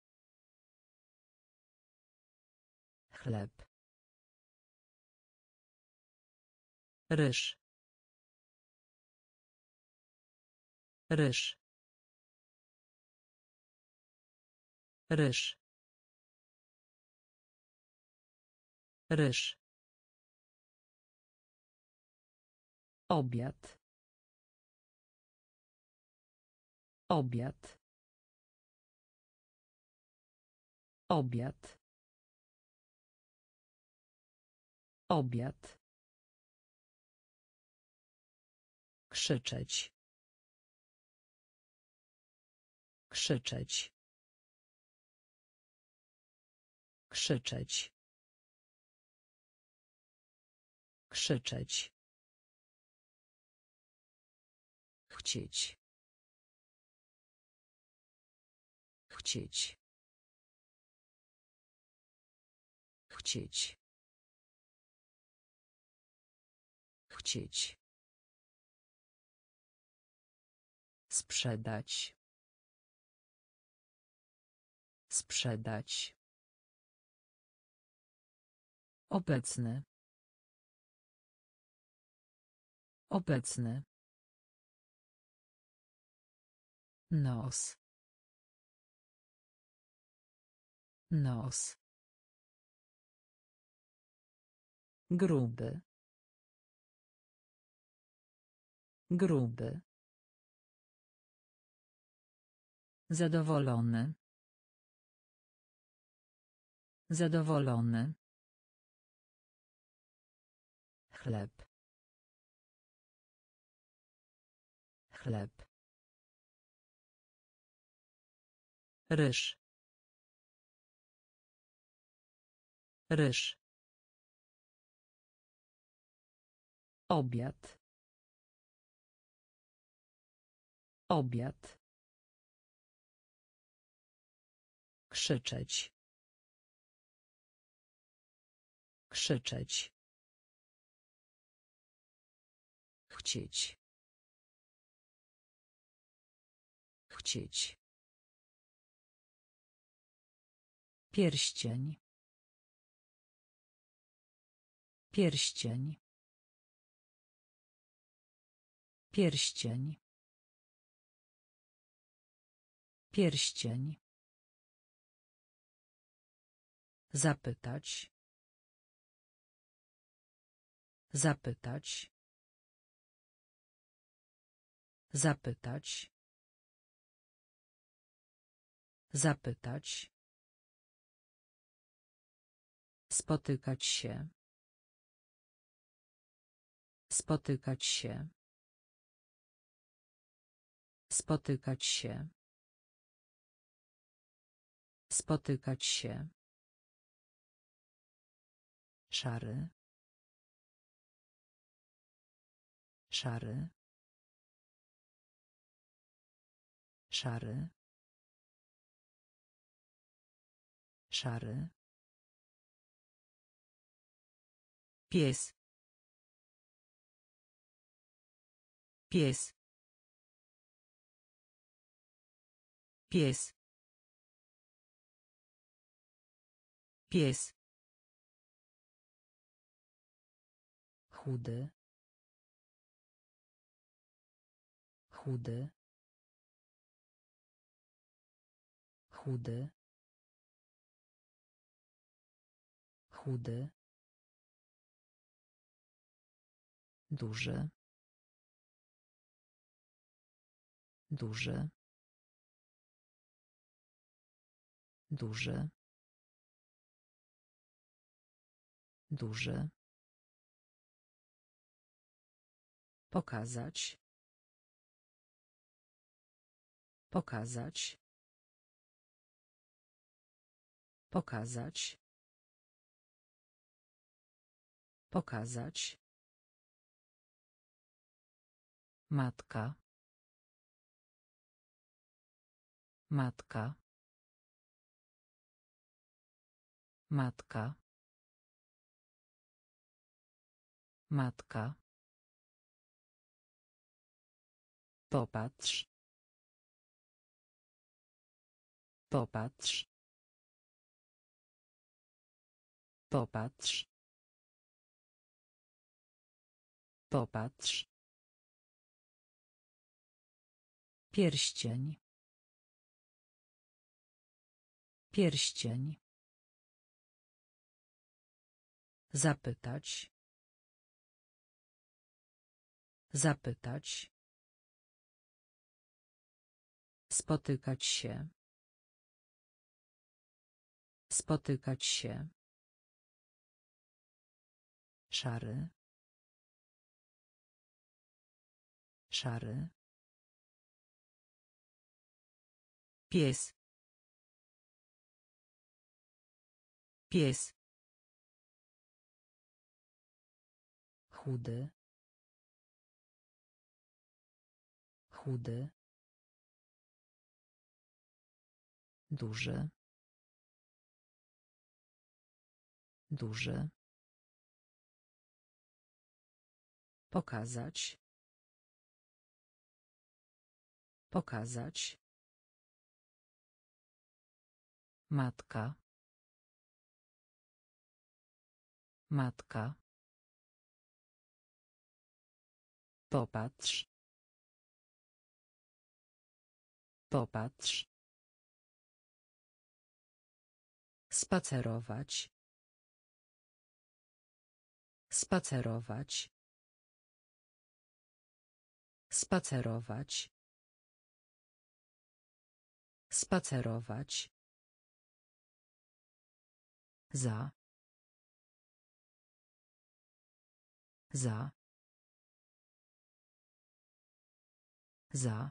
Chleb. Ryż. Ryż. Ryż. Ryż. Obiad. Obiad. Obiad. Obiad. Krzyczeć. Krzyczeć. Krzyczeć. Krzyczeć. Chcieć. Chcieć. Chcieć. Chcieć. Sprzedać. Sprzedać. Obecny. Obecny. Nos. Nos. Gruby. Gruby. Zadowolony. Zadowolony. Chleb. Chleb. Ryż. Ryż. Obiad. Obiad. Krzyczeć. Krzyczeć. Chcieć. Chcieć. Pierścień. Pierścień. Pierścień. Pierścień. Zapytać. Zapytać. Zapytać. Zapytać. Spotykać się. Spotykać się. Spotykać się. Spotykać się. Szary. Szary. Szary. Szary. Pies. Pies. Pies. Pies. Chudy. Chudy. Chudy. Chudy. Duży. Duży. Duży. Duży. Pokazać. Pokazać. Pokazać. Pokazać. Matka. Matka. Matka. Matka. Popatrz. Popatrz. Popatrz. Popatrz. Pierścień. Pierścień. Zapytać. Zapytać. Spotykać się. Spotykać się. Szary. Szary. Pies. Pies. Chudy. Chudy. Duży. Duży. Pokazać. Pokazać. Matka. Matka. Popatrz. Popatrz. Spacerować. Spacerować. Spacerować. Spacerować. Za. Za. Za.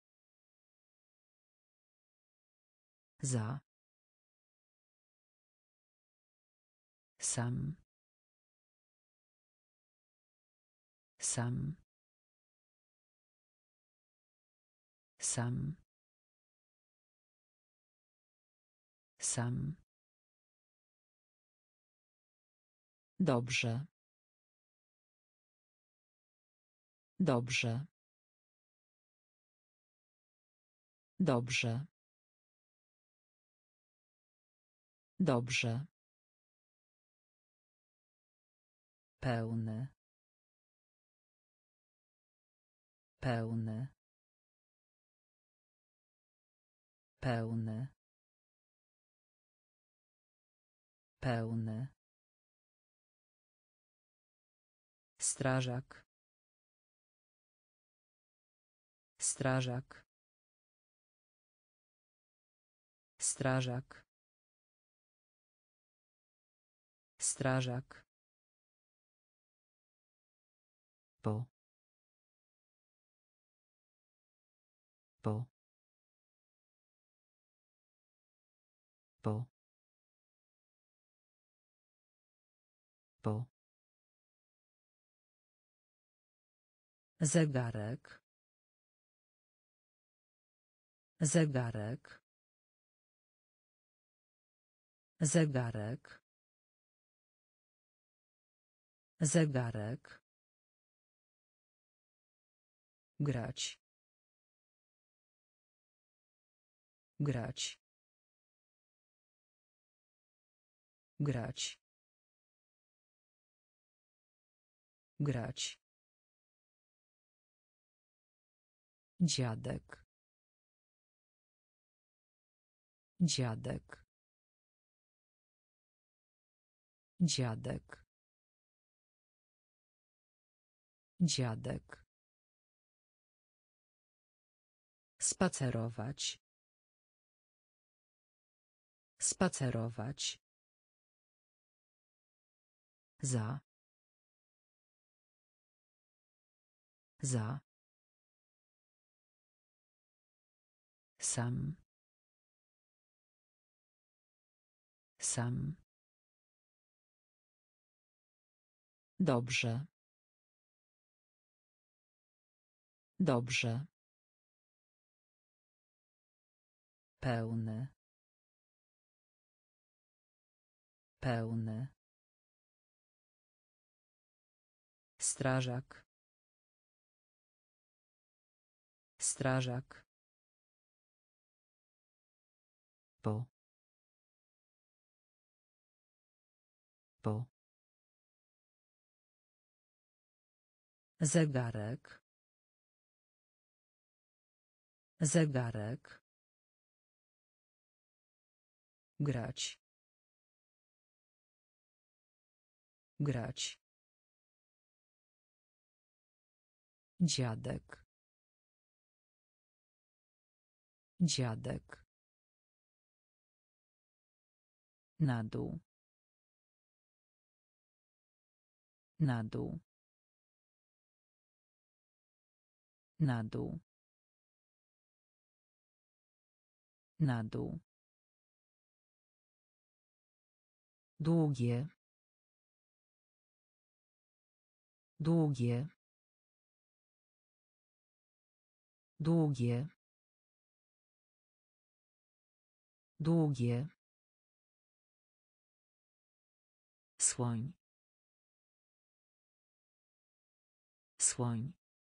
Za. Sam. Sam. Sam. Sam. Dobrze. Dobrze. Dobrze. Dobrze. Pełny. Pełny. Pełny. Pełny. Strażak. Strażak. Strażak. Strażak. Po. Po. Po. Po. Zegarek. Zegarek. Zegarek. Zegarek. Grać. Grać. Grać. Grać. Dziadek. Dziadek. Dziadek. Dziadek. Spacerować. Spacerować. Za. Za. Sam. Sam. Dobrze. Dobrze. Pełny. Pełny. Strażak. Strażak. Po. Po. Zegarek. Zegarek. Grać. Grać. Dziadek. Dziadek. Na dół. Na dół. Na dół. Na dół. Długie. Długie. Długie. Długie. Słoń. Słoń.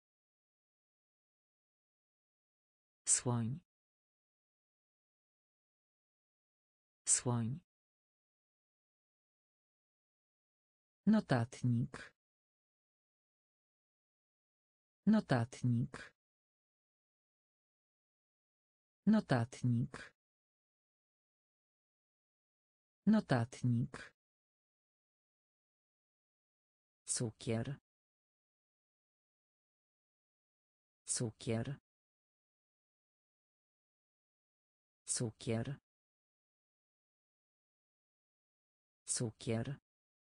Słoń. Słoń. Notatnik. Notatnik. Notatnik. Notatnik. Cukier. Cukier. Cukier. Cukier.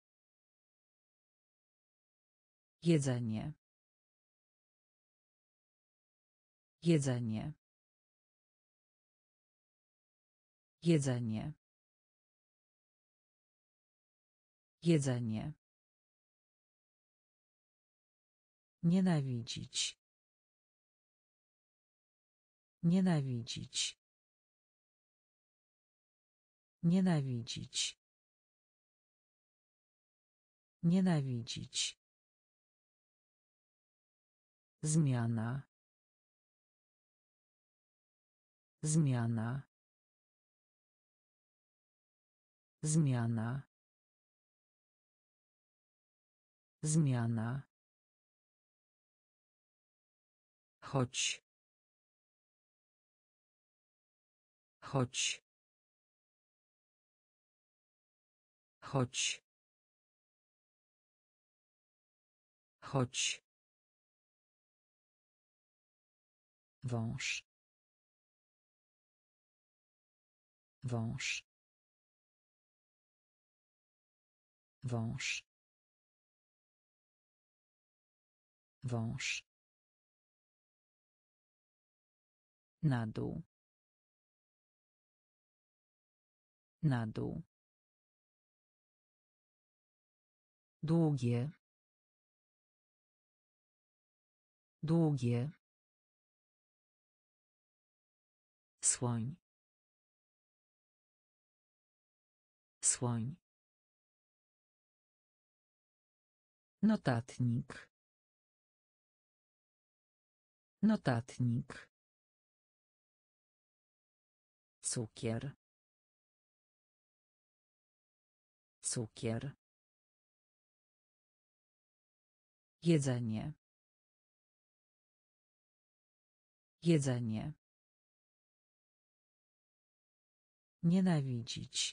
Jedzenie. Jedzenie. Jedzenie. Jedzenie. Nienawidzić. Nienawidzić. Nienawidzić. Nienawidzić. Zmiana. Zmiana. Zmiana. Zmiana. Chodź. Chodź. Chodź. Chodź. Wąż. Wąż. Wąż. Wąż. Na dół. Na dół. Długie. Długie. Słoń. Słoń. Notatnik. Notatnik. Cukier. Cukier. Jedzenie. Jedzenie. Nienawidzić.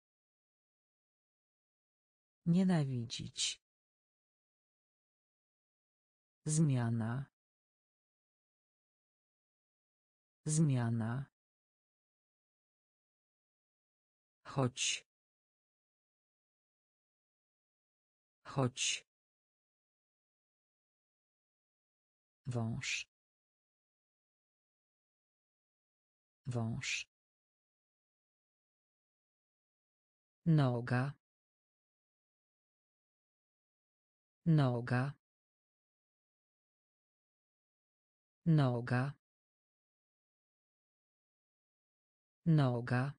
Nienawidzić. Zmiana. Zmiana. Chodź. Chodź. Wąż. Wąż. Noga. Noga. Noga. Noga.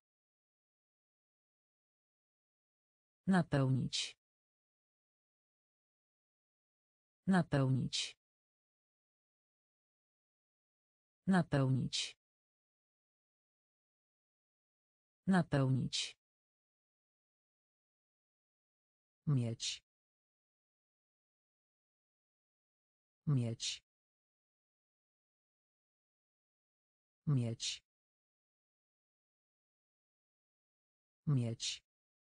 Napełnić. Napełnić. Napełnić. Napełnić. Mieć. Mieć. Mieć. Mieć.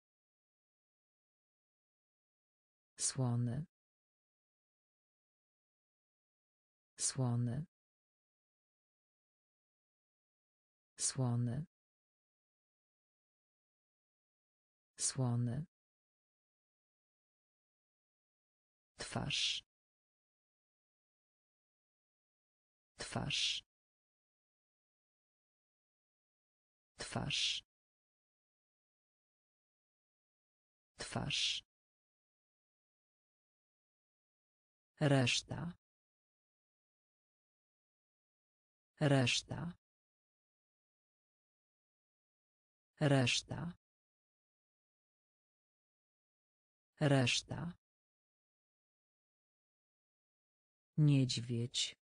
Słony. Słony. Słony. Słony. Twarz. Twarz. Twarz. Twarz. Reszta. Reszta. Reszta. Reszta. Niedźwiedź.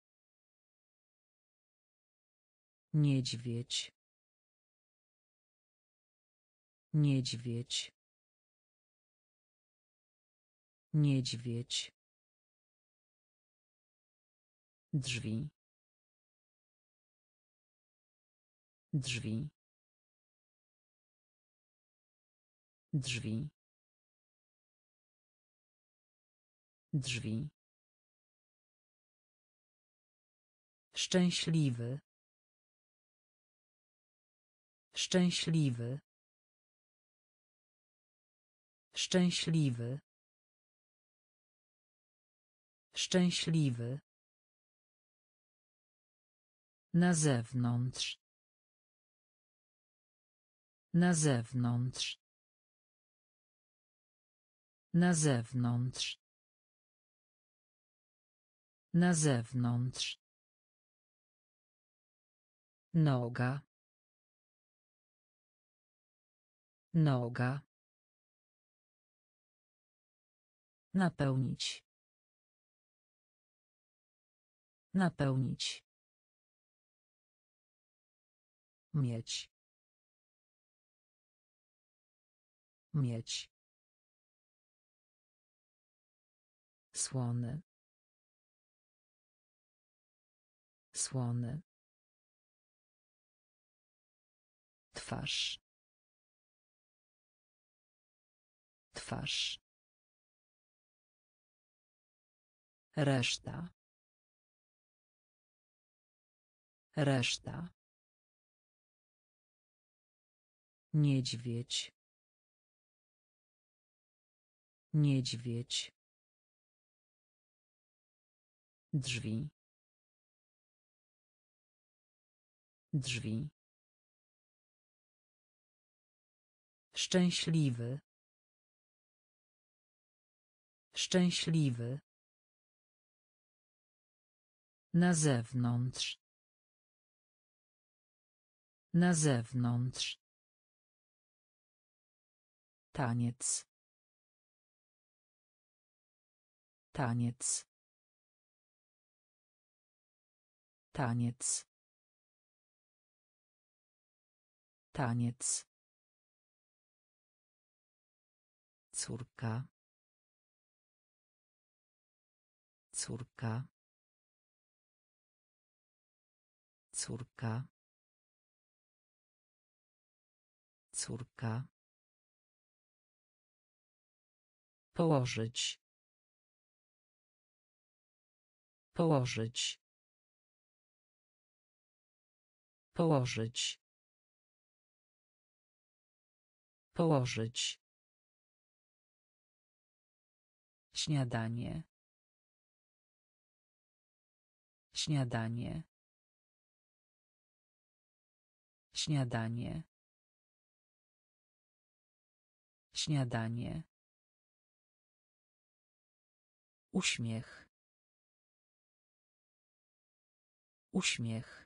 Niedźwiedź. Niedźwiedź. Niedźwiedź. Drzwi. Drzwi. Drzwi. Drzwi. Szczęśliwy. Szczęśliwy. Szczęśliwy. Szczęśliwy. Na zewnątrz. Na zewnątrz. Na zewnątrz. Na zewnątrz. Noga. Noga. Napełnić. Napełnić. Mieć. Mieć. Słony. Słony. Twarz. Twarz. Reszta. Reszta. Niedźwiedź. Niedźwiedź. Drzwi. Drzwi. Szczęśliwy. Szczęśliwy. Na zewnątrz. Na zewnątrz. Taniec. Taniec. Taniec. Taniec. Córka. Córka. Córka. Córka. Położyć. Położyć. Położyć. Położyć. Śniadanie. Śniadanie. Śniadanie. Śniadanie. Uśmiech. Uśmiech.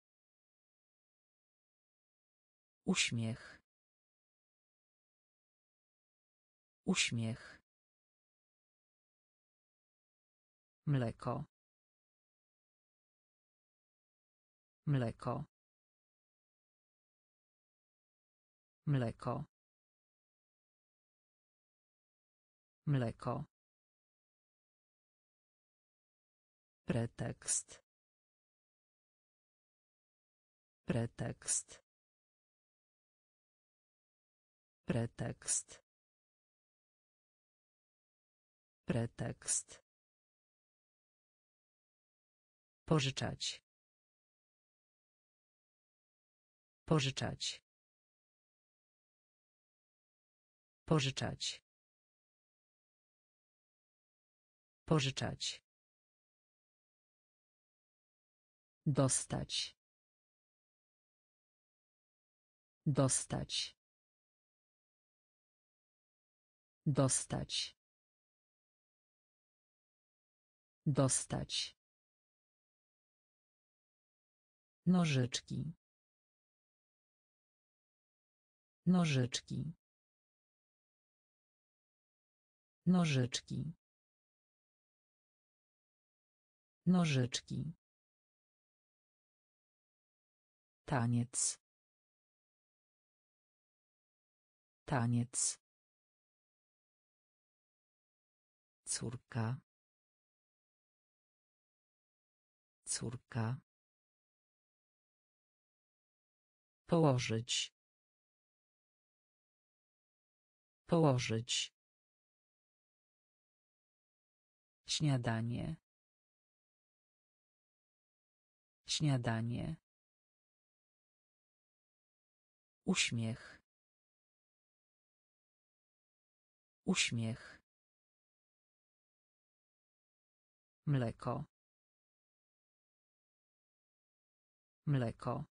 Uśmiech. Uśmiech. Mleko. Mleko. Mleko. Mleko. Pretekst. Pretekst. Pretekst. Pretekst. Pożyczać. Pożyczać. Pożyczać. Pożyczać. Dostać. Dostać. Dostać. Dostać. Nożyczki. Nożyczki. Nożyczki. Nożyczki. Taniec. Taniec. Córka. Córka. Położyć. Położyć. Śniadanie. Śniadanie. Uśmiech. Uśmiech. Mleko. Mleko.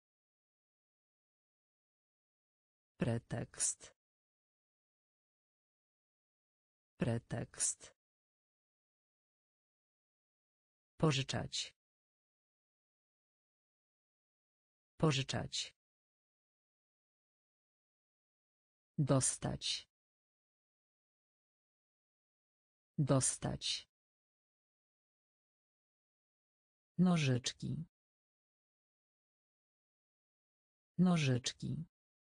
Pretekst. Pretekst. Pożyczać. Pożyczać. Dostać. Dostać. Nożyczki. Nożyczki.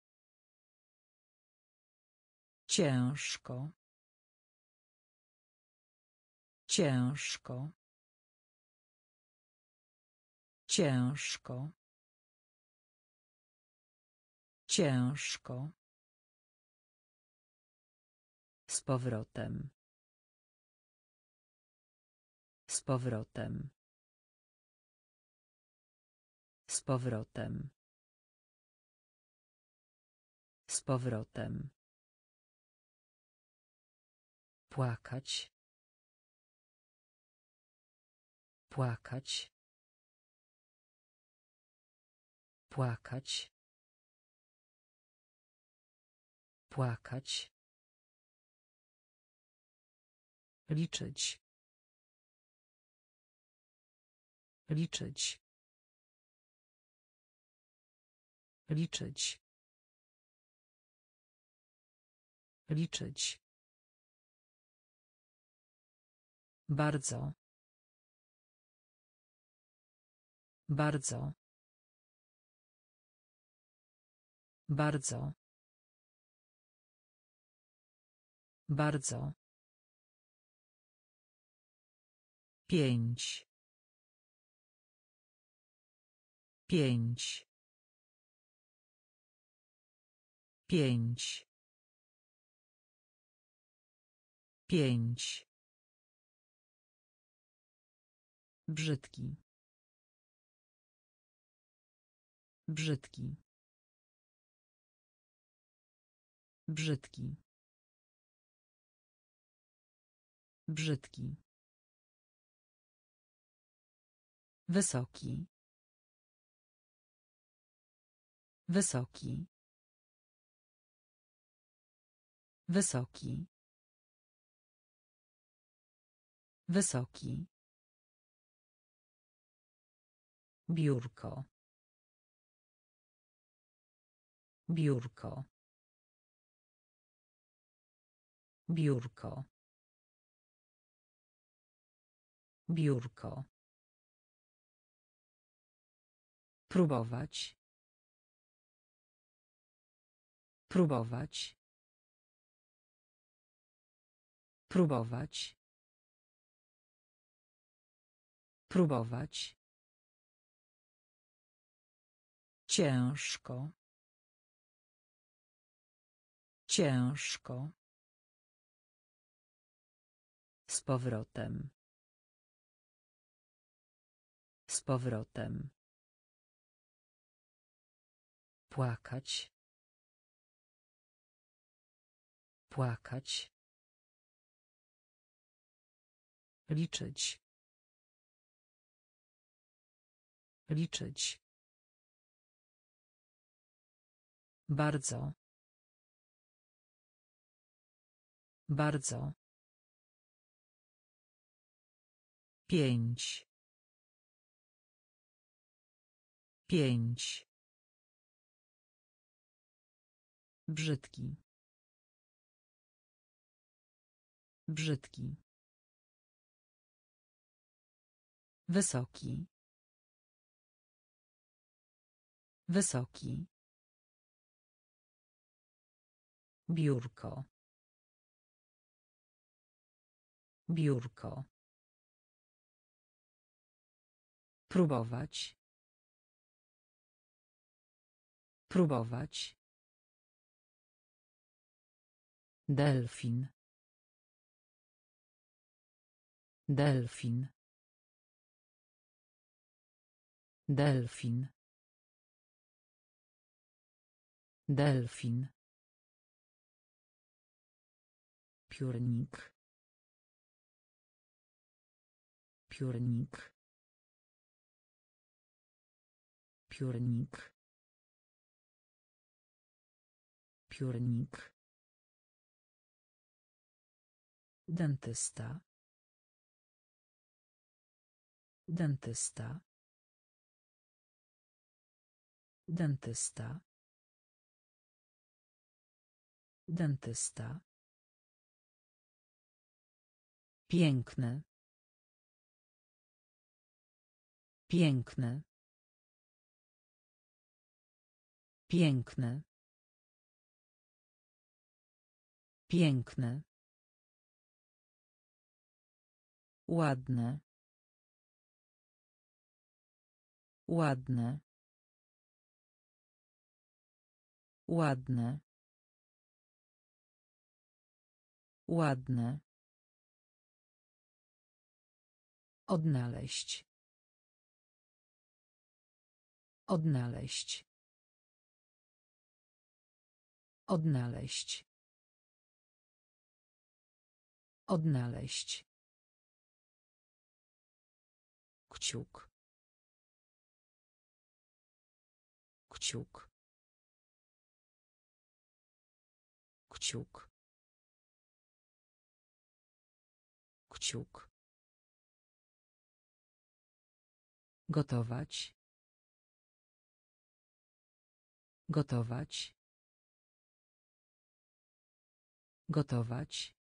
Ciężko. Ciężko. Ciężko. Ciężko. Z powrotem. Z powrotem. Z powrotem. Z powrotem. Płakać. Płakać. Płakać. Płakać. Liczyć. Liczyć. Liczyć. Liczyć. Bardzo. Bardzo. Bardzo. Bardzo. Pięć. Pięć. Pięć. Pięć. Brzydki. Brzydki. Brzydki. Brzydki. Wysoki. Wysoki. Wysoki. Wysoki. Biurko. Biurko. Biurko. Biurko. Próbować. Próbować. Próbować. Próbować. Ciężko. Ciężko. Z powrotem. Z powrotem. Płakać. Płakać. Liczyć. Liczyć. Bardzo. Bardzo. Pięć. Pięć. Brzydki. Brzydki. Wysoki. Wysoki. Biurko. Biurko. Próbować. Próbować. Delfin. Delfin. Delfin. Delfin. Piórnik. Piórnik. Piórnik. Piórnik. Dentysta. Dentysta. Dentysta. Dentysta. Piękny. Piękny. Piękny. Piękny. Ładne. Ładne. Ładne. Ładne. Odnaleźć. Odnaleźć. Odnaleźć. Odnaleźć. Kciuk. Kciuk. Kciuk. Kciuk. Gotować. Gotować. Gotować.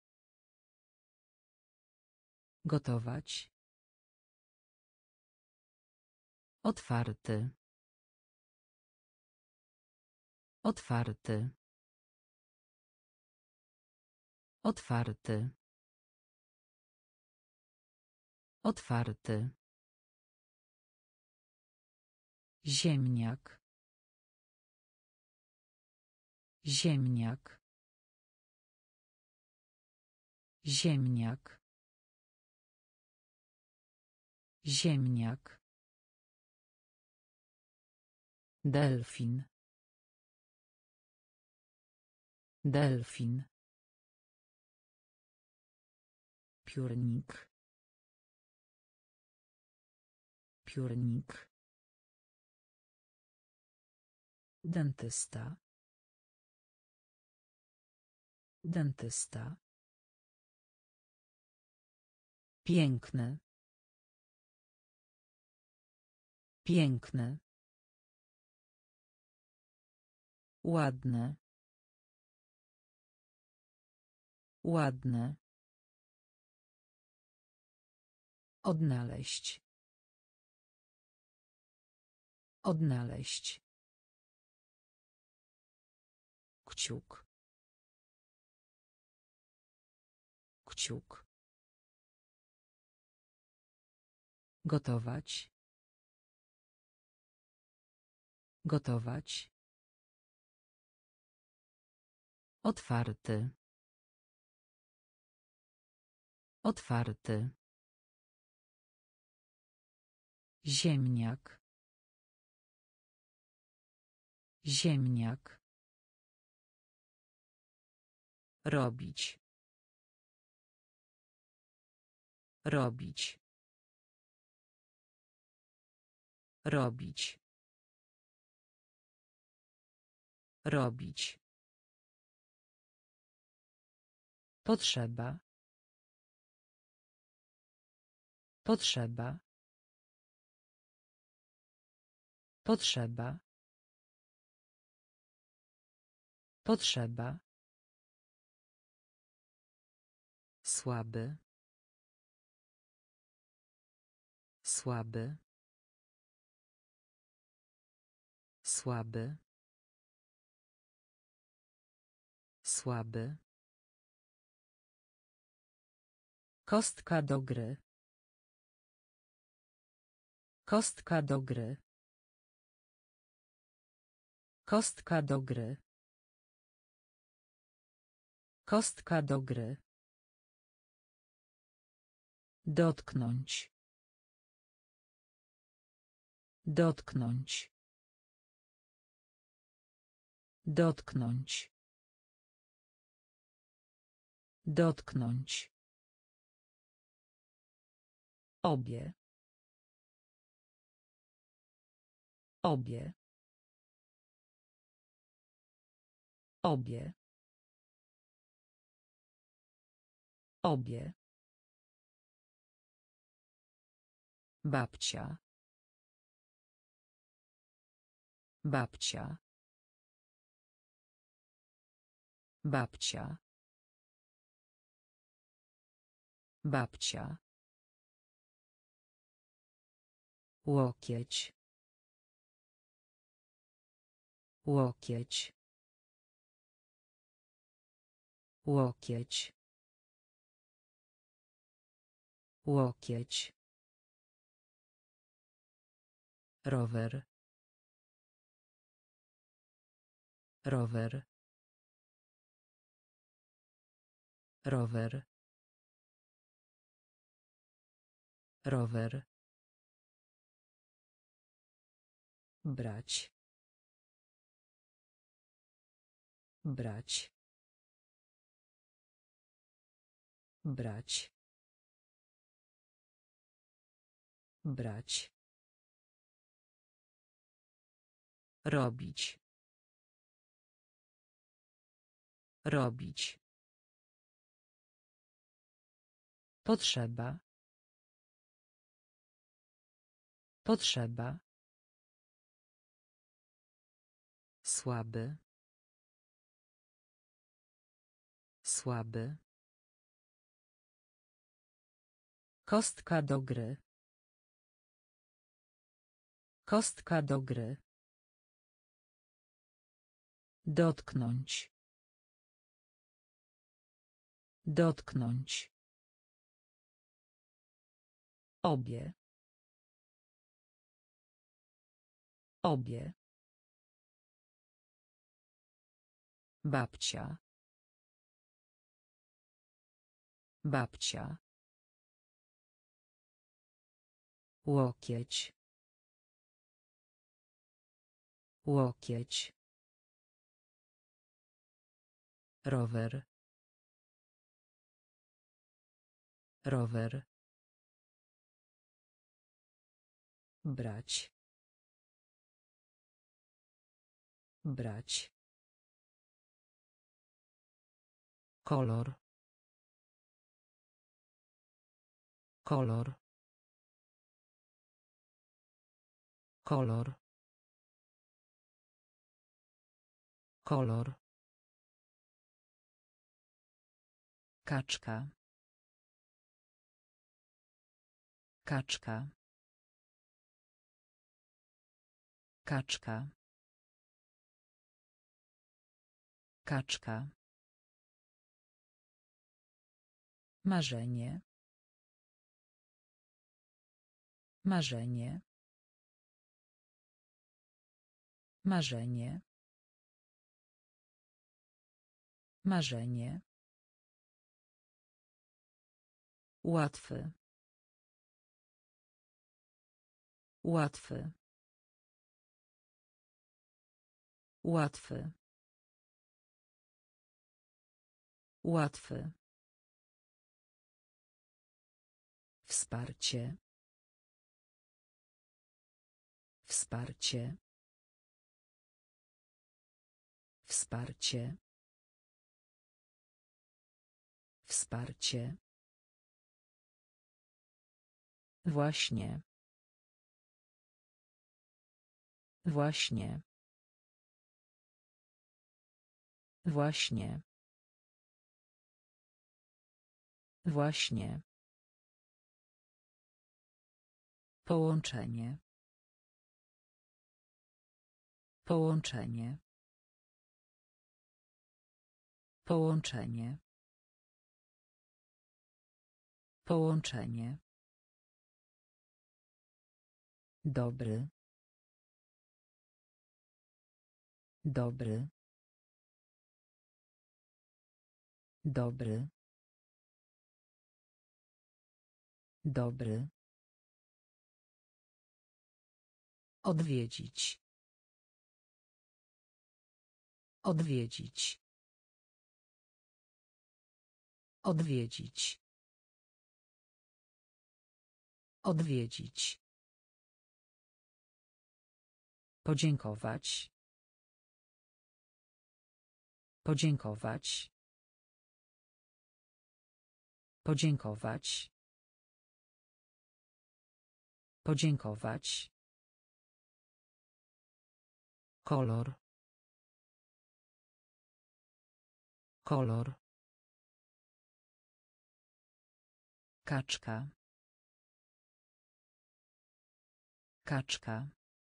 Gotować. Otwarty. Otwarty. Otwarty. Otwarty. Ziemniak. Ziemniak. Ziemniak. Ziemniak. Delfin. Delfin. Piórnik. Piórnik. Dentysta. Dentysta. Piękny. Piękny. Ładne. Ładne. Odnaleźć. Odnaleźć. Kciuk. Kciuk. Gotować. Gotować. Otwarty. Otwarty. Ziemniak. Ziemniak. Robić. Robić. Robić. Robić. Potrzeba. Potrzeba. Potrzeba. Potrzeba. Słaby. Słaby. Słaby. Słaby. Kostka do gry. Kostka do gry. Kostka do gry. Kostka do gry. Dotknąć. Dotknąć. Dotknąć. Dotknąć. Obie. Obie. Obie. Obie. Babcia. Babcia. Babcia. Babcia. Łokieć. Łokieć. Łokieć. Łokieć. Rower. Rower. Rower. Rower. Brać. Brać. Brać. Brać. Robić. Robić. Potrzeba. Potrzeba. Słaby. Słaby. Kostka do gry. Kostka do gry. Dotknąć. Dotknąć. Obie. Obie. Babcia. Babcia. Łokieć. Łokieć. Rower. Rower. Brać. Brać. Kolor. Kolor. Kolor. Kolor. Kaczka. Kaczka. Kaczka. Kaczka. Marzenie. Marzenie. Marzenie. Marzenie. Łatwy. Łatwy. Łatwy. Łatwy. Wsparcie. Wsparcie. Wsparcie. Wsparcie. Właśnie. Właśnie. Właśnie. Właśnie. Połączenie. Połączenie. Połączenie. Połączenie. Dobry. Dobry. Dobry. Dobry. Odwiedzić. Odwiedzić. Odwiedzić. Odwiedzić. Podziękować. Podziękować. Podziękować. Podziękować. Kolor. Kolor. Kaczka. Kaczka.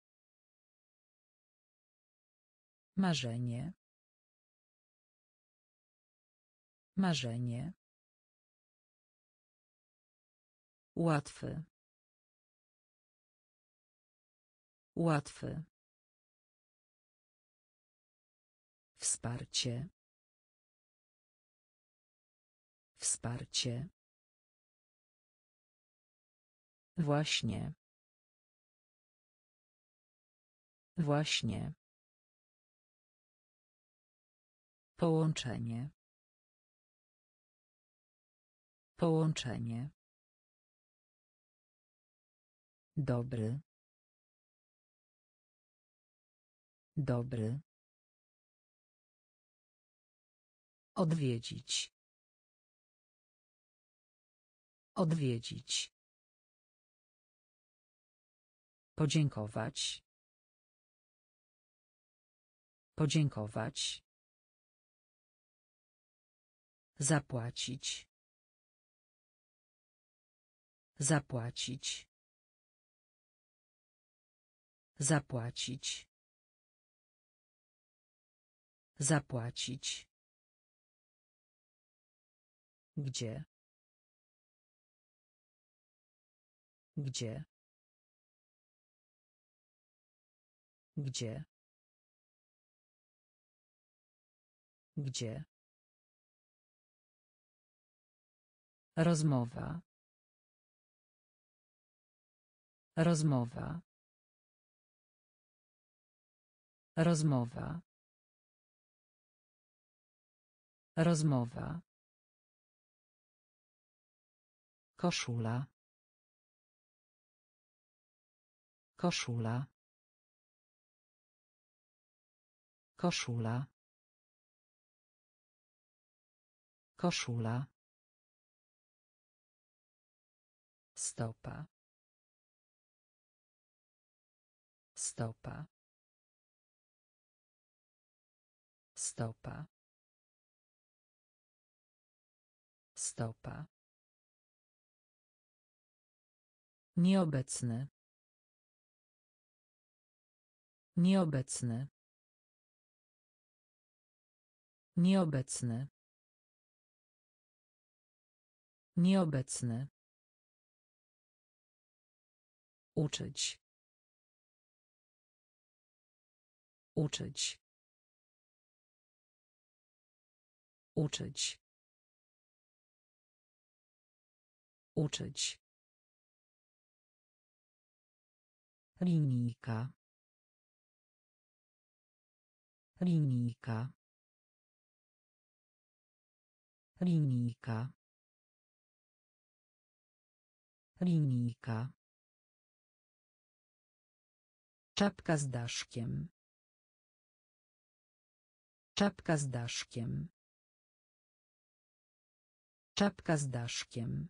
Marzenie. Marzenie. Łatwy. Łatwy. Wsparcie. Wsparcie. Właśnie. Właśnie. Połączenie. Połączenie. Dobry. Dobry. Odwiedzić. Odwiedzić. Podziękować. Podziękować. Zapłacić. Zapłacić. Zapłacić. Zapłacić. Gdzie? Gdzie? Gdzie? Gdzie? Rozmowa. Rozmowa. Rozmowa. Rozmowa. Koszula. Koszula. Koszula. Koszula. Stopa. Stopa. Stopa. Stopa. Nieobecny. Nieobecny. Nieobecny. Nieobecny. Uczyć. Uczyć. Uczyć. Uczyć. Linijka. Linijka. Linijka. Linijka. Czapka z daszkiem. Czapka z daszkiem. Czapka z daszkiem.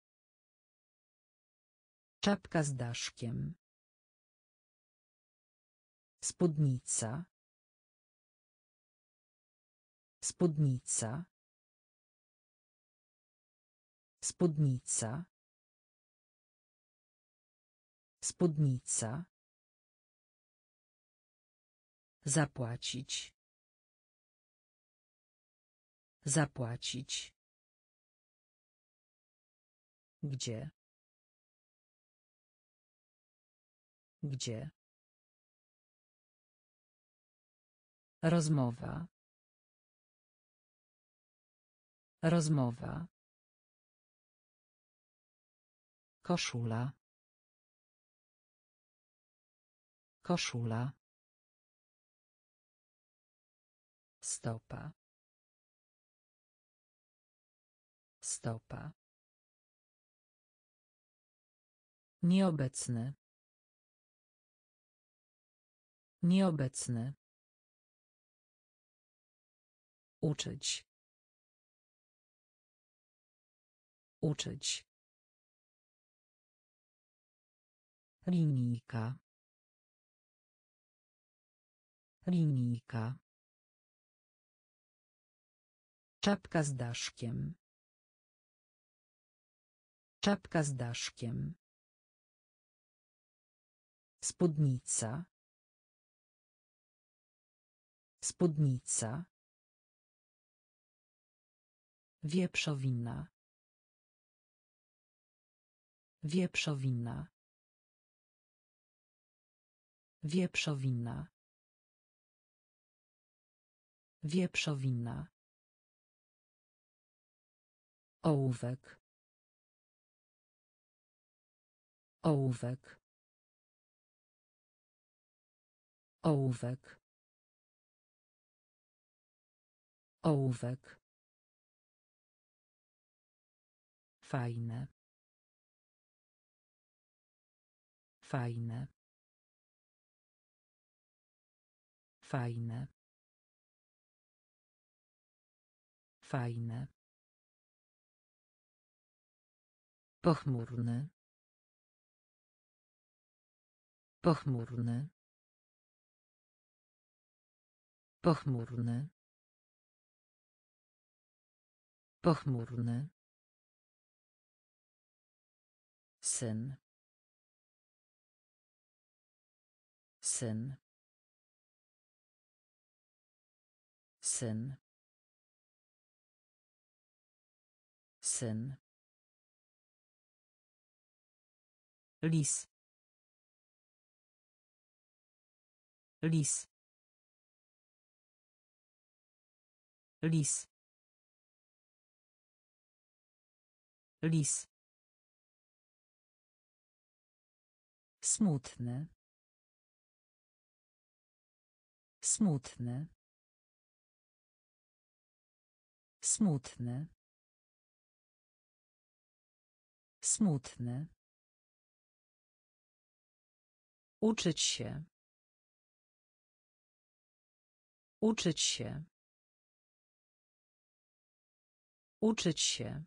Czapka z daszkiem. Spódnica. Spódnica. Spódnica. Spódnica. Zapłacić. Zapłacić. Gdzie? Gdzie? Rozmowa. Rozmowa. Koszula. Koszula. Stopa. Stopa. Nieobecny. Nieobecny. Uczyć. Uczyć. Linijka. Linijka. Czapka z daszkiem. Czapka z daszkiem. Spódnica. Spódnica. Wieprzowina. Wieprzowina. Wieprzowina. Wieprzowina. Ołówek. Ołówek. Ołówek. Ołówek. Fajne. Fajne. Fajne. Fajne. Pochmurny. Pochmurny. Pochmurny. Pochmurny. Syn. Syn. Syn. Syn. Lis. Lis. Lis. Lis. Smutny. Smutny. Smutny. Smutny. Uczyć się. Uczyć się. Uczyć się.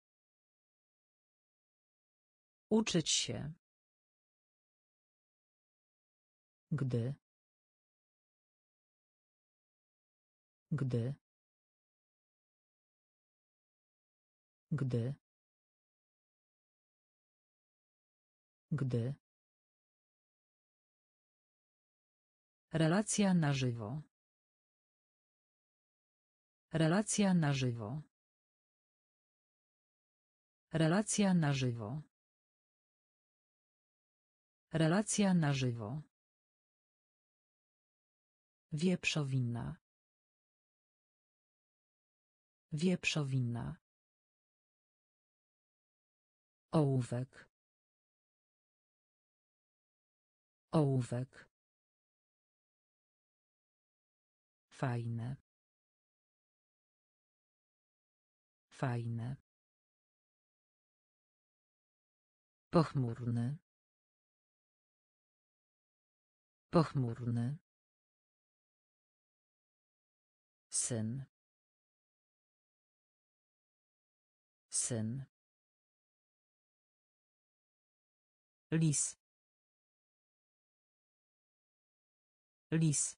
Uczyć się. Gdy. Gdy. Gdy. Gdy. Relacja na żywo. Relacja na żywo. Relacja na żywo. Relacja na żywo. Wieprzowina. Wieprzowina. Ołówek. Ołówek. Fajne. Fajne. Pochmurny. Pochmurny. Syn. Syn. Lis. Lis.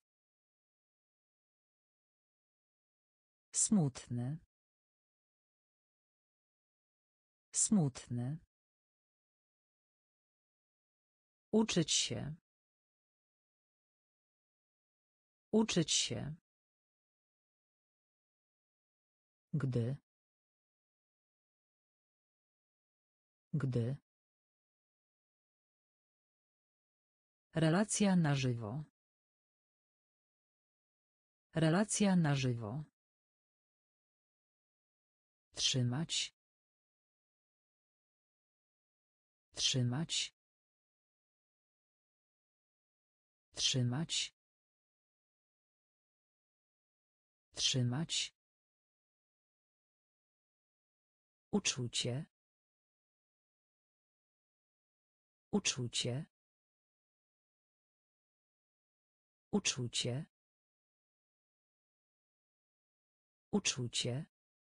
Smutny. Smutny. Uczyć się. Uczyć się. Gdy. Gdy. Relacja na żywo. Relacja na żywo. Trzymać. Trzymać. Trzymać. Trzymać. Uczucie. Uczucie. Uczucie. Uczucie.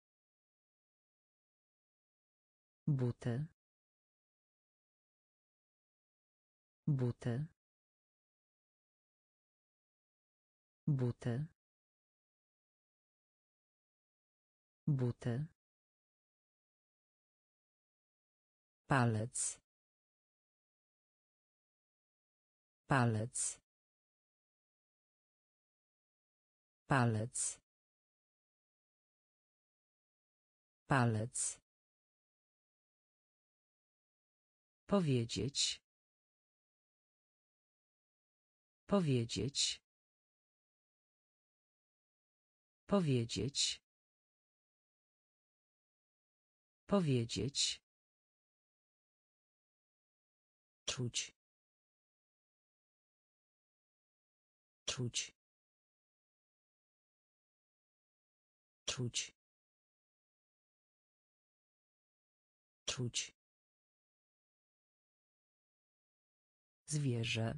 Buty. Buty. Buty. Buty. Palec. Palec. Palec. Palec. Powiedzieć. Powiedzieć. Powiedzieć. Powiedzieć. Czuć. Czuć. Czuć. Czuć. Zwierzę.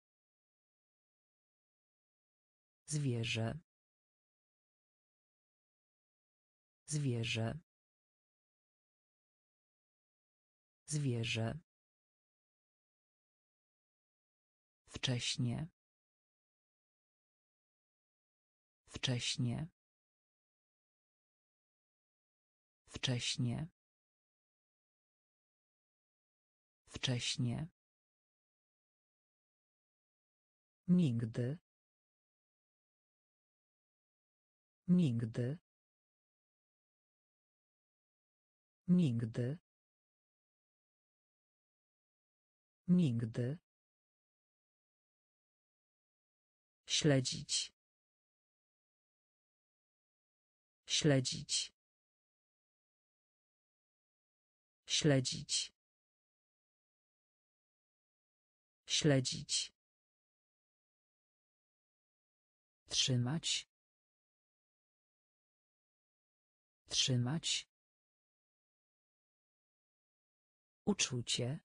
Zwierzę. Zwierzę. Zwierzę. Wcześnie. Wcześnie. Wcześnie. Wcześnie. Nigdy. Nigdy. Nigdy. Nigdy. Śledzić. Śledzić. Śledzić. Śledzić. Trzymać. Trzymać. Uczucie.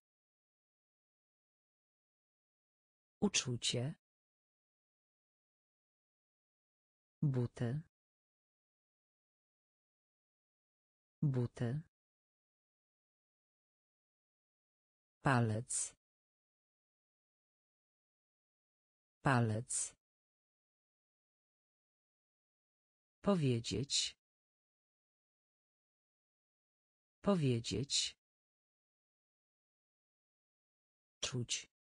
Uczucie. Buty. Buty. Palec. Palec. Powiedzieć. Powiedzieć. Czuć.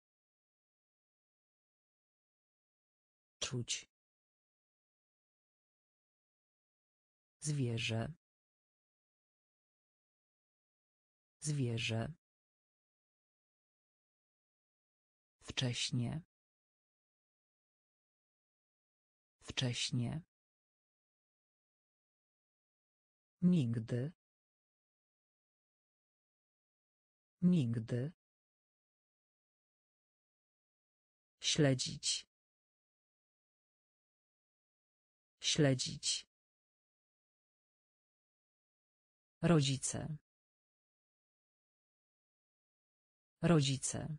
Czuć. Zwierzę. Zwierzę. Wcześnie. Wcześnie. Nigdy. Nigdy. Śledzić. Śledzić. Rodzice. Rodzice.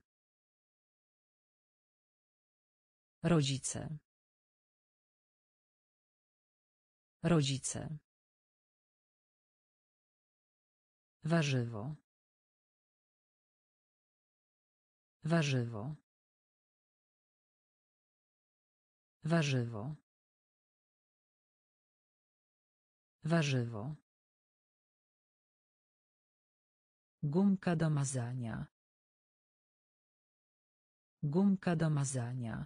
Rodzice. Rodzice. Warzywo. Warzywo. Warzywo. Warzywo. Gumka do mazania. Gumka do mazania.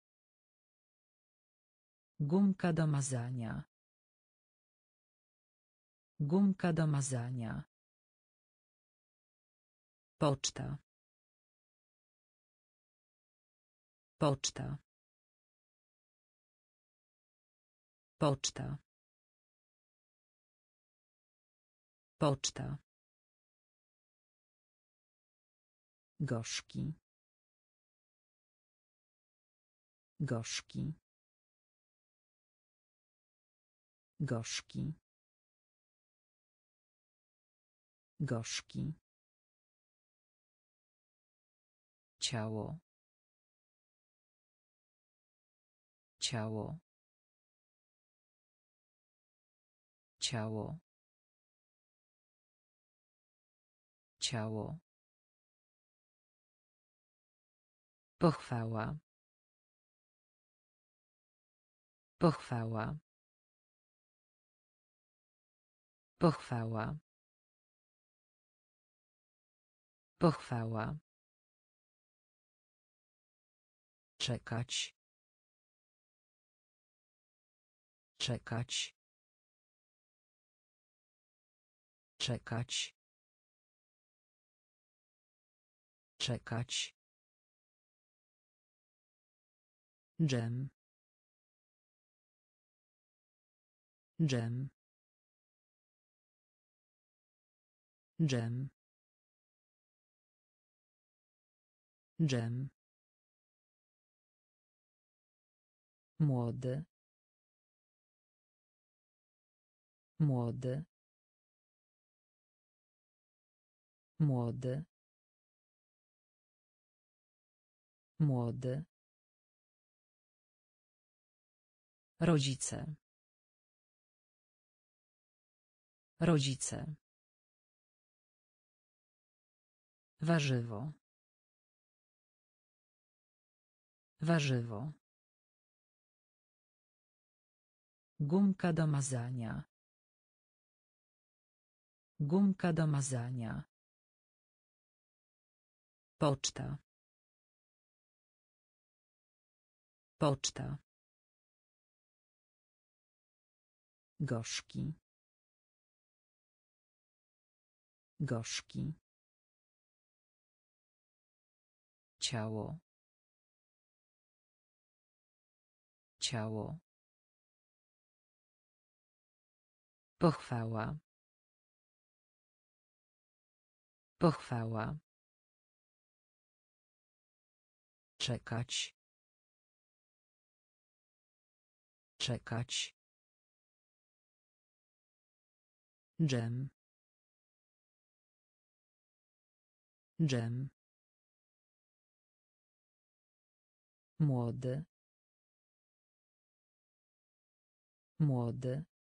Gumka do mazania. Gumka do mazania. Poczta. Poczta. Poczta. Poczta. Gorzki. Gorzki. Gorzki. Gorzki. Ciało. Ciało. Ciało. Ciało. Pochwała. Pochwała. Pochwała. Pochwała. Czekać. Czekać. Czekać. Czekać. Dżem. Dżem. Dżem. Dżem. Młody. Młody. Młody. Młody. Rodzice. Rodzice. Warzywo. Warzywo. Gumka do mazania. Gumka do mazania. Poczta. Poczta. Gorzki. Gorzki. Ciało. Ciało. Pochwała. Pochwała. Czekać. Czekać. Dżem. Dżem. Młody. Młody.